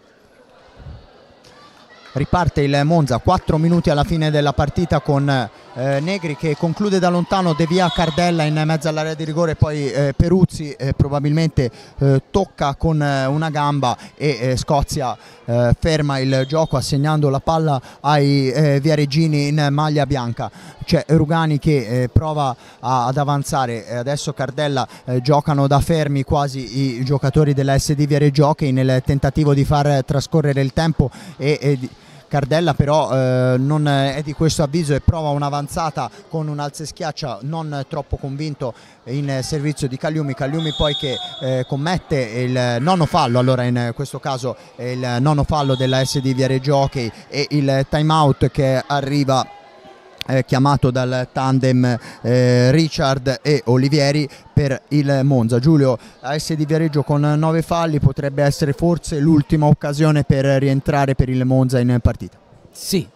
Riparte il Monza, quattro minuti alla fine della partita, con eh, Negri che conclude da lontano, devia Cardella in mezzo all'area di rigore, poi eh, Peruzzi eh, probabilmente eh, tocca con eh, una gamba e eh, Scozia eh, ferma il gioco assegnando la palla ai eh, viareggini in maglia bianca. C'è Rugani che eh, prova a, ad avanzare, eh, adesso Cardella eh, giocano da fermi quasi i giocatori della S D Viareggio Hockey nel tentativo di far trascorrere il tempo e, e Cardella però eh, non è di questo avviso e prova un'avanzata con un alzeschiaccia non troppo convinto in servizio di Cagliumi. Cagliumi poi che eh, commette il nono fallo, allora in questo caso è il nono fallo della S D Viareggio Hockey e il time out che arriva Eh, chiamato dal tandem eh, Richard e Olivieri per il Monza. Giulio, A S D Viareggio con nove falli potrebbe essere forse l'ultima occasione per rientrare per il Monza in partita. Sì,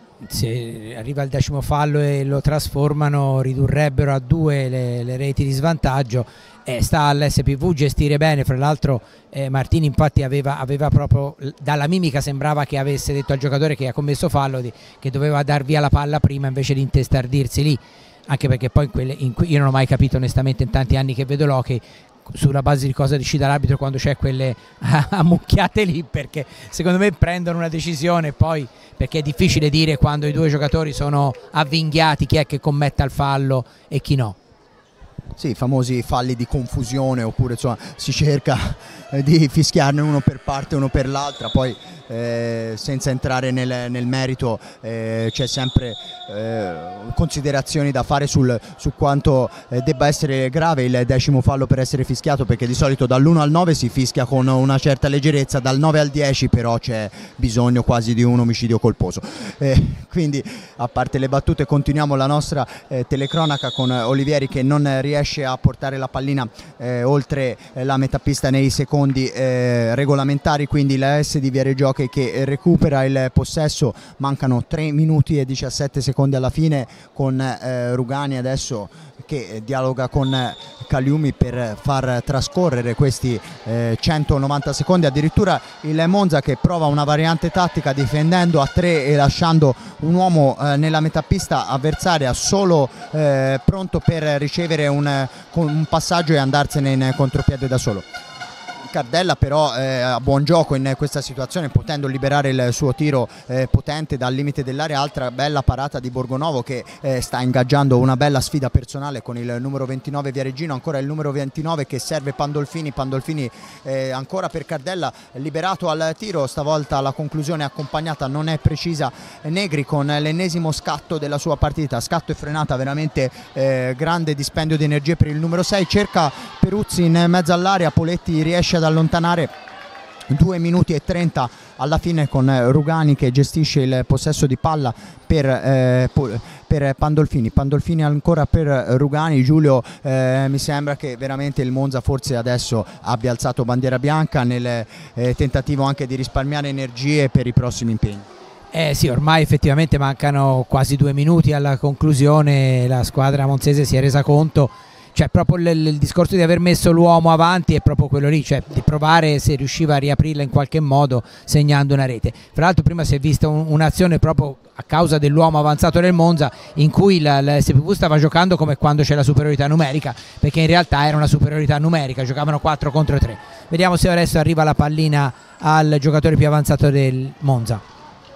se arriva il decimo fallo e lo trasformano ridurrebbero a due le, le reti di svantaggio. Eh, sta all'S P V gestire bene, fra l'altro eh, Martini infatti aveva, aveva proprio, dalla mimica sembrava che avesse detto al giocatore che ha commesso fallo di, che doveva dar via la palla prima invece di intestardirsi lì, anche perché poi in quelle, in, io non ho mai capito onestamente in tanti anni che vedo l'hockey sulla base di cosa decide l'arbitro quando c'è quelle ammucchiate lì, perché secondo me prendono una decisione poi, perché è difficile dire quando i due giocatori sono avvinghiati chi è che commetta il fallo e chi no. Sì, i famosi falli di confusione, oppure insomma si cerca eh, di fischiarne uno per parte e uno per l'altra, poi eh, senza entrare nel, nel merito eh, c'è sempre eh, considerazioni da fare sul, su quanto eh, debba essere grave il decimo fallo per essere fischiato, perché di solito dall'uno al nove si fischia con una certa leggerezza, dal nove al dieci però c'è bisogno quasi di un omicidio colposo. Eh, quindi a parte le battute continuiamo la nostra eh, telecronaca con Olivieri che non riesce a portare la pallina eh, oltre eh, la metà pista nei secondi eh, regolamentari, quindi la S D Viareggio Hockey che recupera il possesso. Mancano tre minuti e diciassette secondi alla fine, con eh, Rugani adesso che dialoga con Cagliumi per far trascorrere questi eh, centonovanta secondi. Addirittura il Monza che prova una variante tattica difendendo a tre e lasciando un uomo eh, nella metà pista avversaria solo eh, pronto per ricevere un, un passaggio e andarsene in contropiede da solo. Cardella però eh, ha buon gioco in questa situazione, potendo liberare il suo tiro eh, potente dal limite dell'area. Altra bella parata di Borgonovo che eh, sta ingaggiando una bella sfida personale con il numero ventinove Viareggino. Ancora il numero ventinove che serve Pandolfini, Pandolfini eh, ancora per Cardella, liberato al tiro, stavolta la conclusione accompagnata non è precisa. Negri con l'ennesimo scatto della sua partita, scatto e frenata, veramente eh, grande dispendio di energie per il numero sei, cerca Peruzzi in mezzo all'area, Poletti riesce ad allontanare. Due minuti e trenta alla fine con Rugani che gestisce il possesso di palla per, eh, per Pandolfini. Pandolfini ancora per Rugani. Giulio, eh, mi sembra che veramente il Monza forse adesso abbia alzato bandiera bianca nel eh, tentativo anche di risparmiare energie per i prossimi impegni. Eh sì, ormai effettivamente mancano quasi due minuti alla conclusione, la squadra monzese si è resa conto. Cioè proprio il, il discorso di aver messo l'uomo avanti è proprio quello lì, cioè di provare se riusciva a riaprirla in qualche modo segnando una rete. Fra l'altro prima si è vista un, un'azione proprio a causa dell'uomo avanzato del Monza in cui la, la S P V stava giocando come quando c'è la superiorità numerica, perché in realtà era una superiorità numerica, giocavano quattro contro tre. Vediamo se adesso arriva la pallina al giocatore più avanzato del Monza.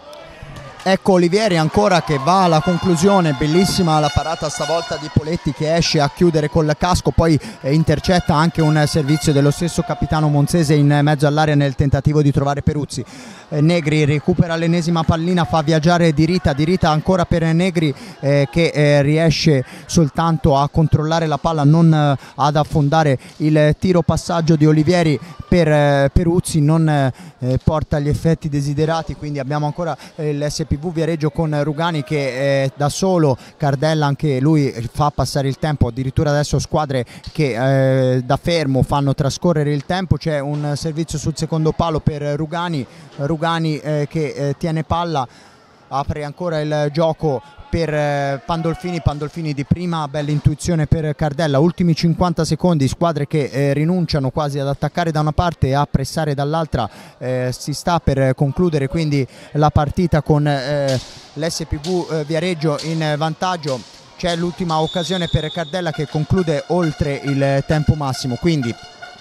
Ecco Olivieri ancora che va alla conclusione, bellissima la parata stavolta di Poletti che esce a chiudere col casco, poi eh, intercetta anche un servizio dello stesso capitano monzese in mezzo all'area nel tentativo di trovare Peruzzi. eh, Negri recupera l'ennesima pallina, fa viaggiare Di Rita, Di Rita ancora per Negri eh, che eh, riesce soltanto a controllare la palla, non eh, ad affondare. Il tiro passaggio di Olivieri per eh, Peruzzi non eh, porta gli effetti desiderati, quindi abbiamo ancora eh, l'S P V Viareggio con Rugani che eh, da solo, Cardella anche lui fa passare il tempo, addirittura adesso squadre che eh, da fermo fanno trascorrere il tempo. C'è un servizio sul secondo palo per Rugani, Rugani eh, che eh, tiene palla, apre ancora il gioco per eh, Pandolfini, Pandolfini di prima, bella intuizione per Cardella. Ultimi cinquanta secondi, squadre che eh, rinunciano quasi ad attaccare da una parte e a pressare dall'altra. eh, si sta per concludere quindi la partita con eh, l'S P V eh, Viareggio in vantaggio. c'è l'ultima occasione per Cardella che conclude oltre il tempo massimo, quindi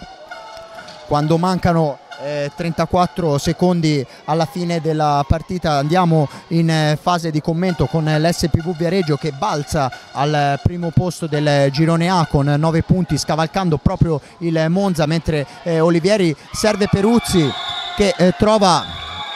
quando mancano eh, trentaquattro secondi alla fine della partita andiamo in eh, fase di commento con l'S P V Viareggio che balza al primo posto del girone A con nove punti, scavalcando proprio il Monza, mentre eh, Olivieri serve Peruzzi che eh, trova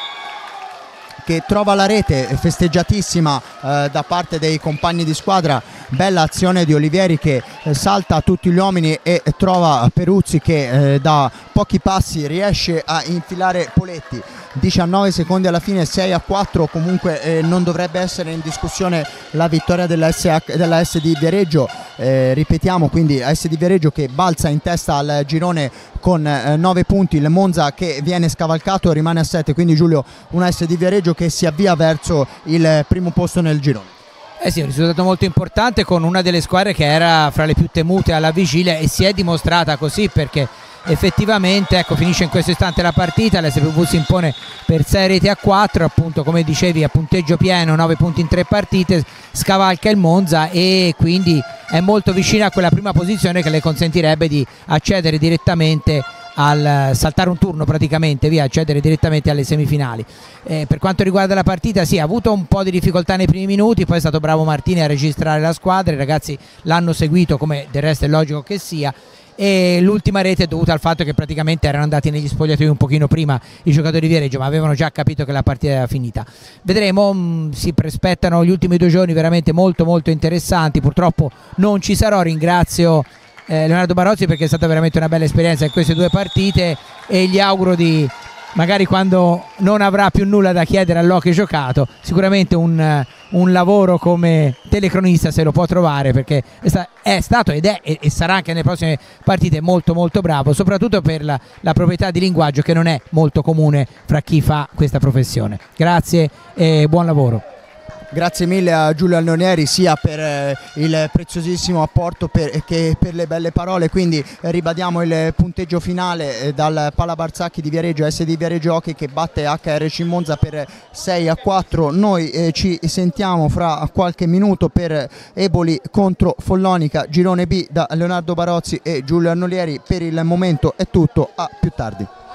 che trova la rete, festeggiatissima eh, da parte dei compagni di squadra. Bella azione di Olivieri che eh, salta a tutti gli uomini e trova Peruzzi che eh, da pochi passi riesce a infilare Poletti. diciannove secondi alla fine, sei a quattro, comunque eh, non dovrebbe essere in discussione la vittoria della, S H, della S D Viareggio. Eh, ripetiamo quindi S D Viareggio che balza in testa al girone con eh, nove punti, il Monza che viene scavalcato rimane a sette, quindi Giulio una S D Viareggio che si avvia verso il primo posto nel girone. Eh sì, è un risultato molto importante con una delle squadre che era fra le più temute alla vigilia e si è dimostrata così, perché effettivamente ecco, finisce in questo istante la partita, l'S P V si impone per sei reti a quattro, appunto come dicevi a punteggio pieno, nove punti in tre partite, scavalca il Monza e quindi è molto vicina a quella prima posizione che le consentirebbe di accedere direttamente al saltare un turno praticamente, via, accedere direttamente alle semifinali. Eh, per quanto riguarda la partita, sì, ha avuto un po' di difficoltà nei primi minuti, poi è stato bravo Martini a registrare la squadra, i ragazzi l'hanno seguito come del resto è logico che sia, e l'ultima rete è dovuta al fatto che praticamente erano andati negli spogliatoi un pochino prima i giocatori di Viareggio, ma avevano già capito che la partita era finita. Vedremo, mh, si prospettano gli ultimi due giorni veramente molto molto interessanti. Purtroppo non ci sarò, ringrazio eh, Leonardo Barozzi perché è stata veramente una bella esperienza in queste due partite e gli auguro di, magari quando non avrà più nulla da chiedere all'hockey giocato, sicuramente un, un lavoro come telecronista se lo può trovare, perché è, sta, è stato ed è e, e sarà anche nelle prossime partite molto molto bravo, soprattutto per la, la proprietà di linguaggio che non è molto comune fra chi fa questa professione. Grazie e buon lavoro. Grazie mille a Giulio Alnonieri sia per eh, il preziosissimo apporto per, che per le belle parole, quindi eh, ribadiamo il punteggio finale eh, dal Pala Barzacchi di Viareggio, S D Viareggio Hockey che batte H R C Monza per sei a quattro. Noi eh, ci sentiamo fra qualche minuto per Eboli contro Follonica, girone B, da Leonardo Barozzi e Giulio Arnolieri. Per il momento è tutto, a più tardi.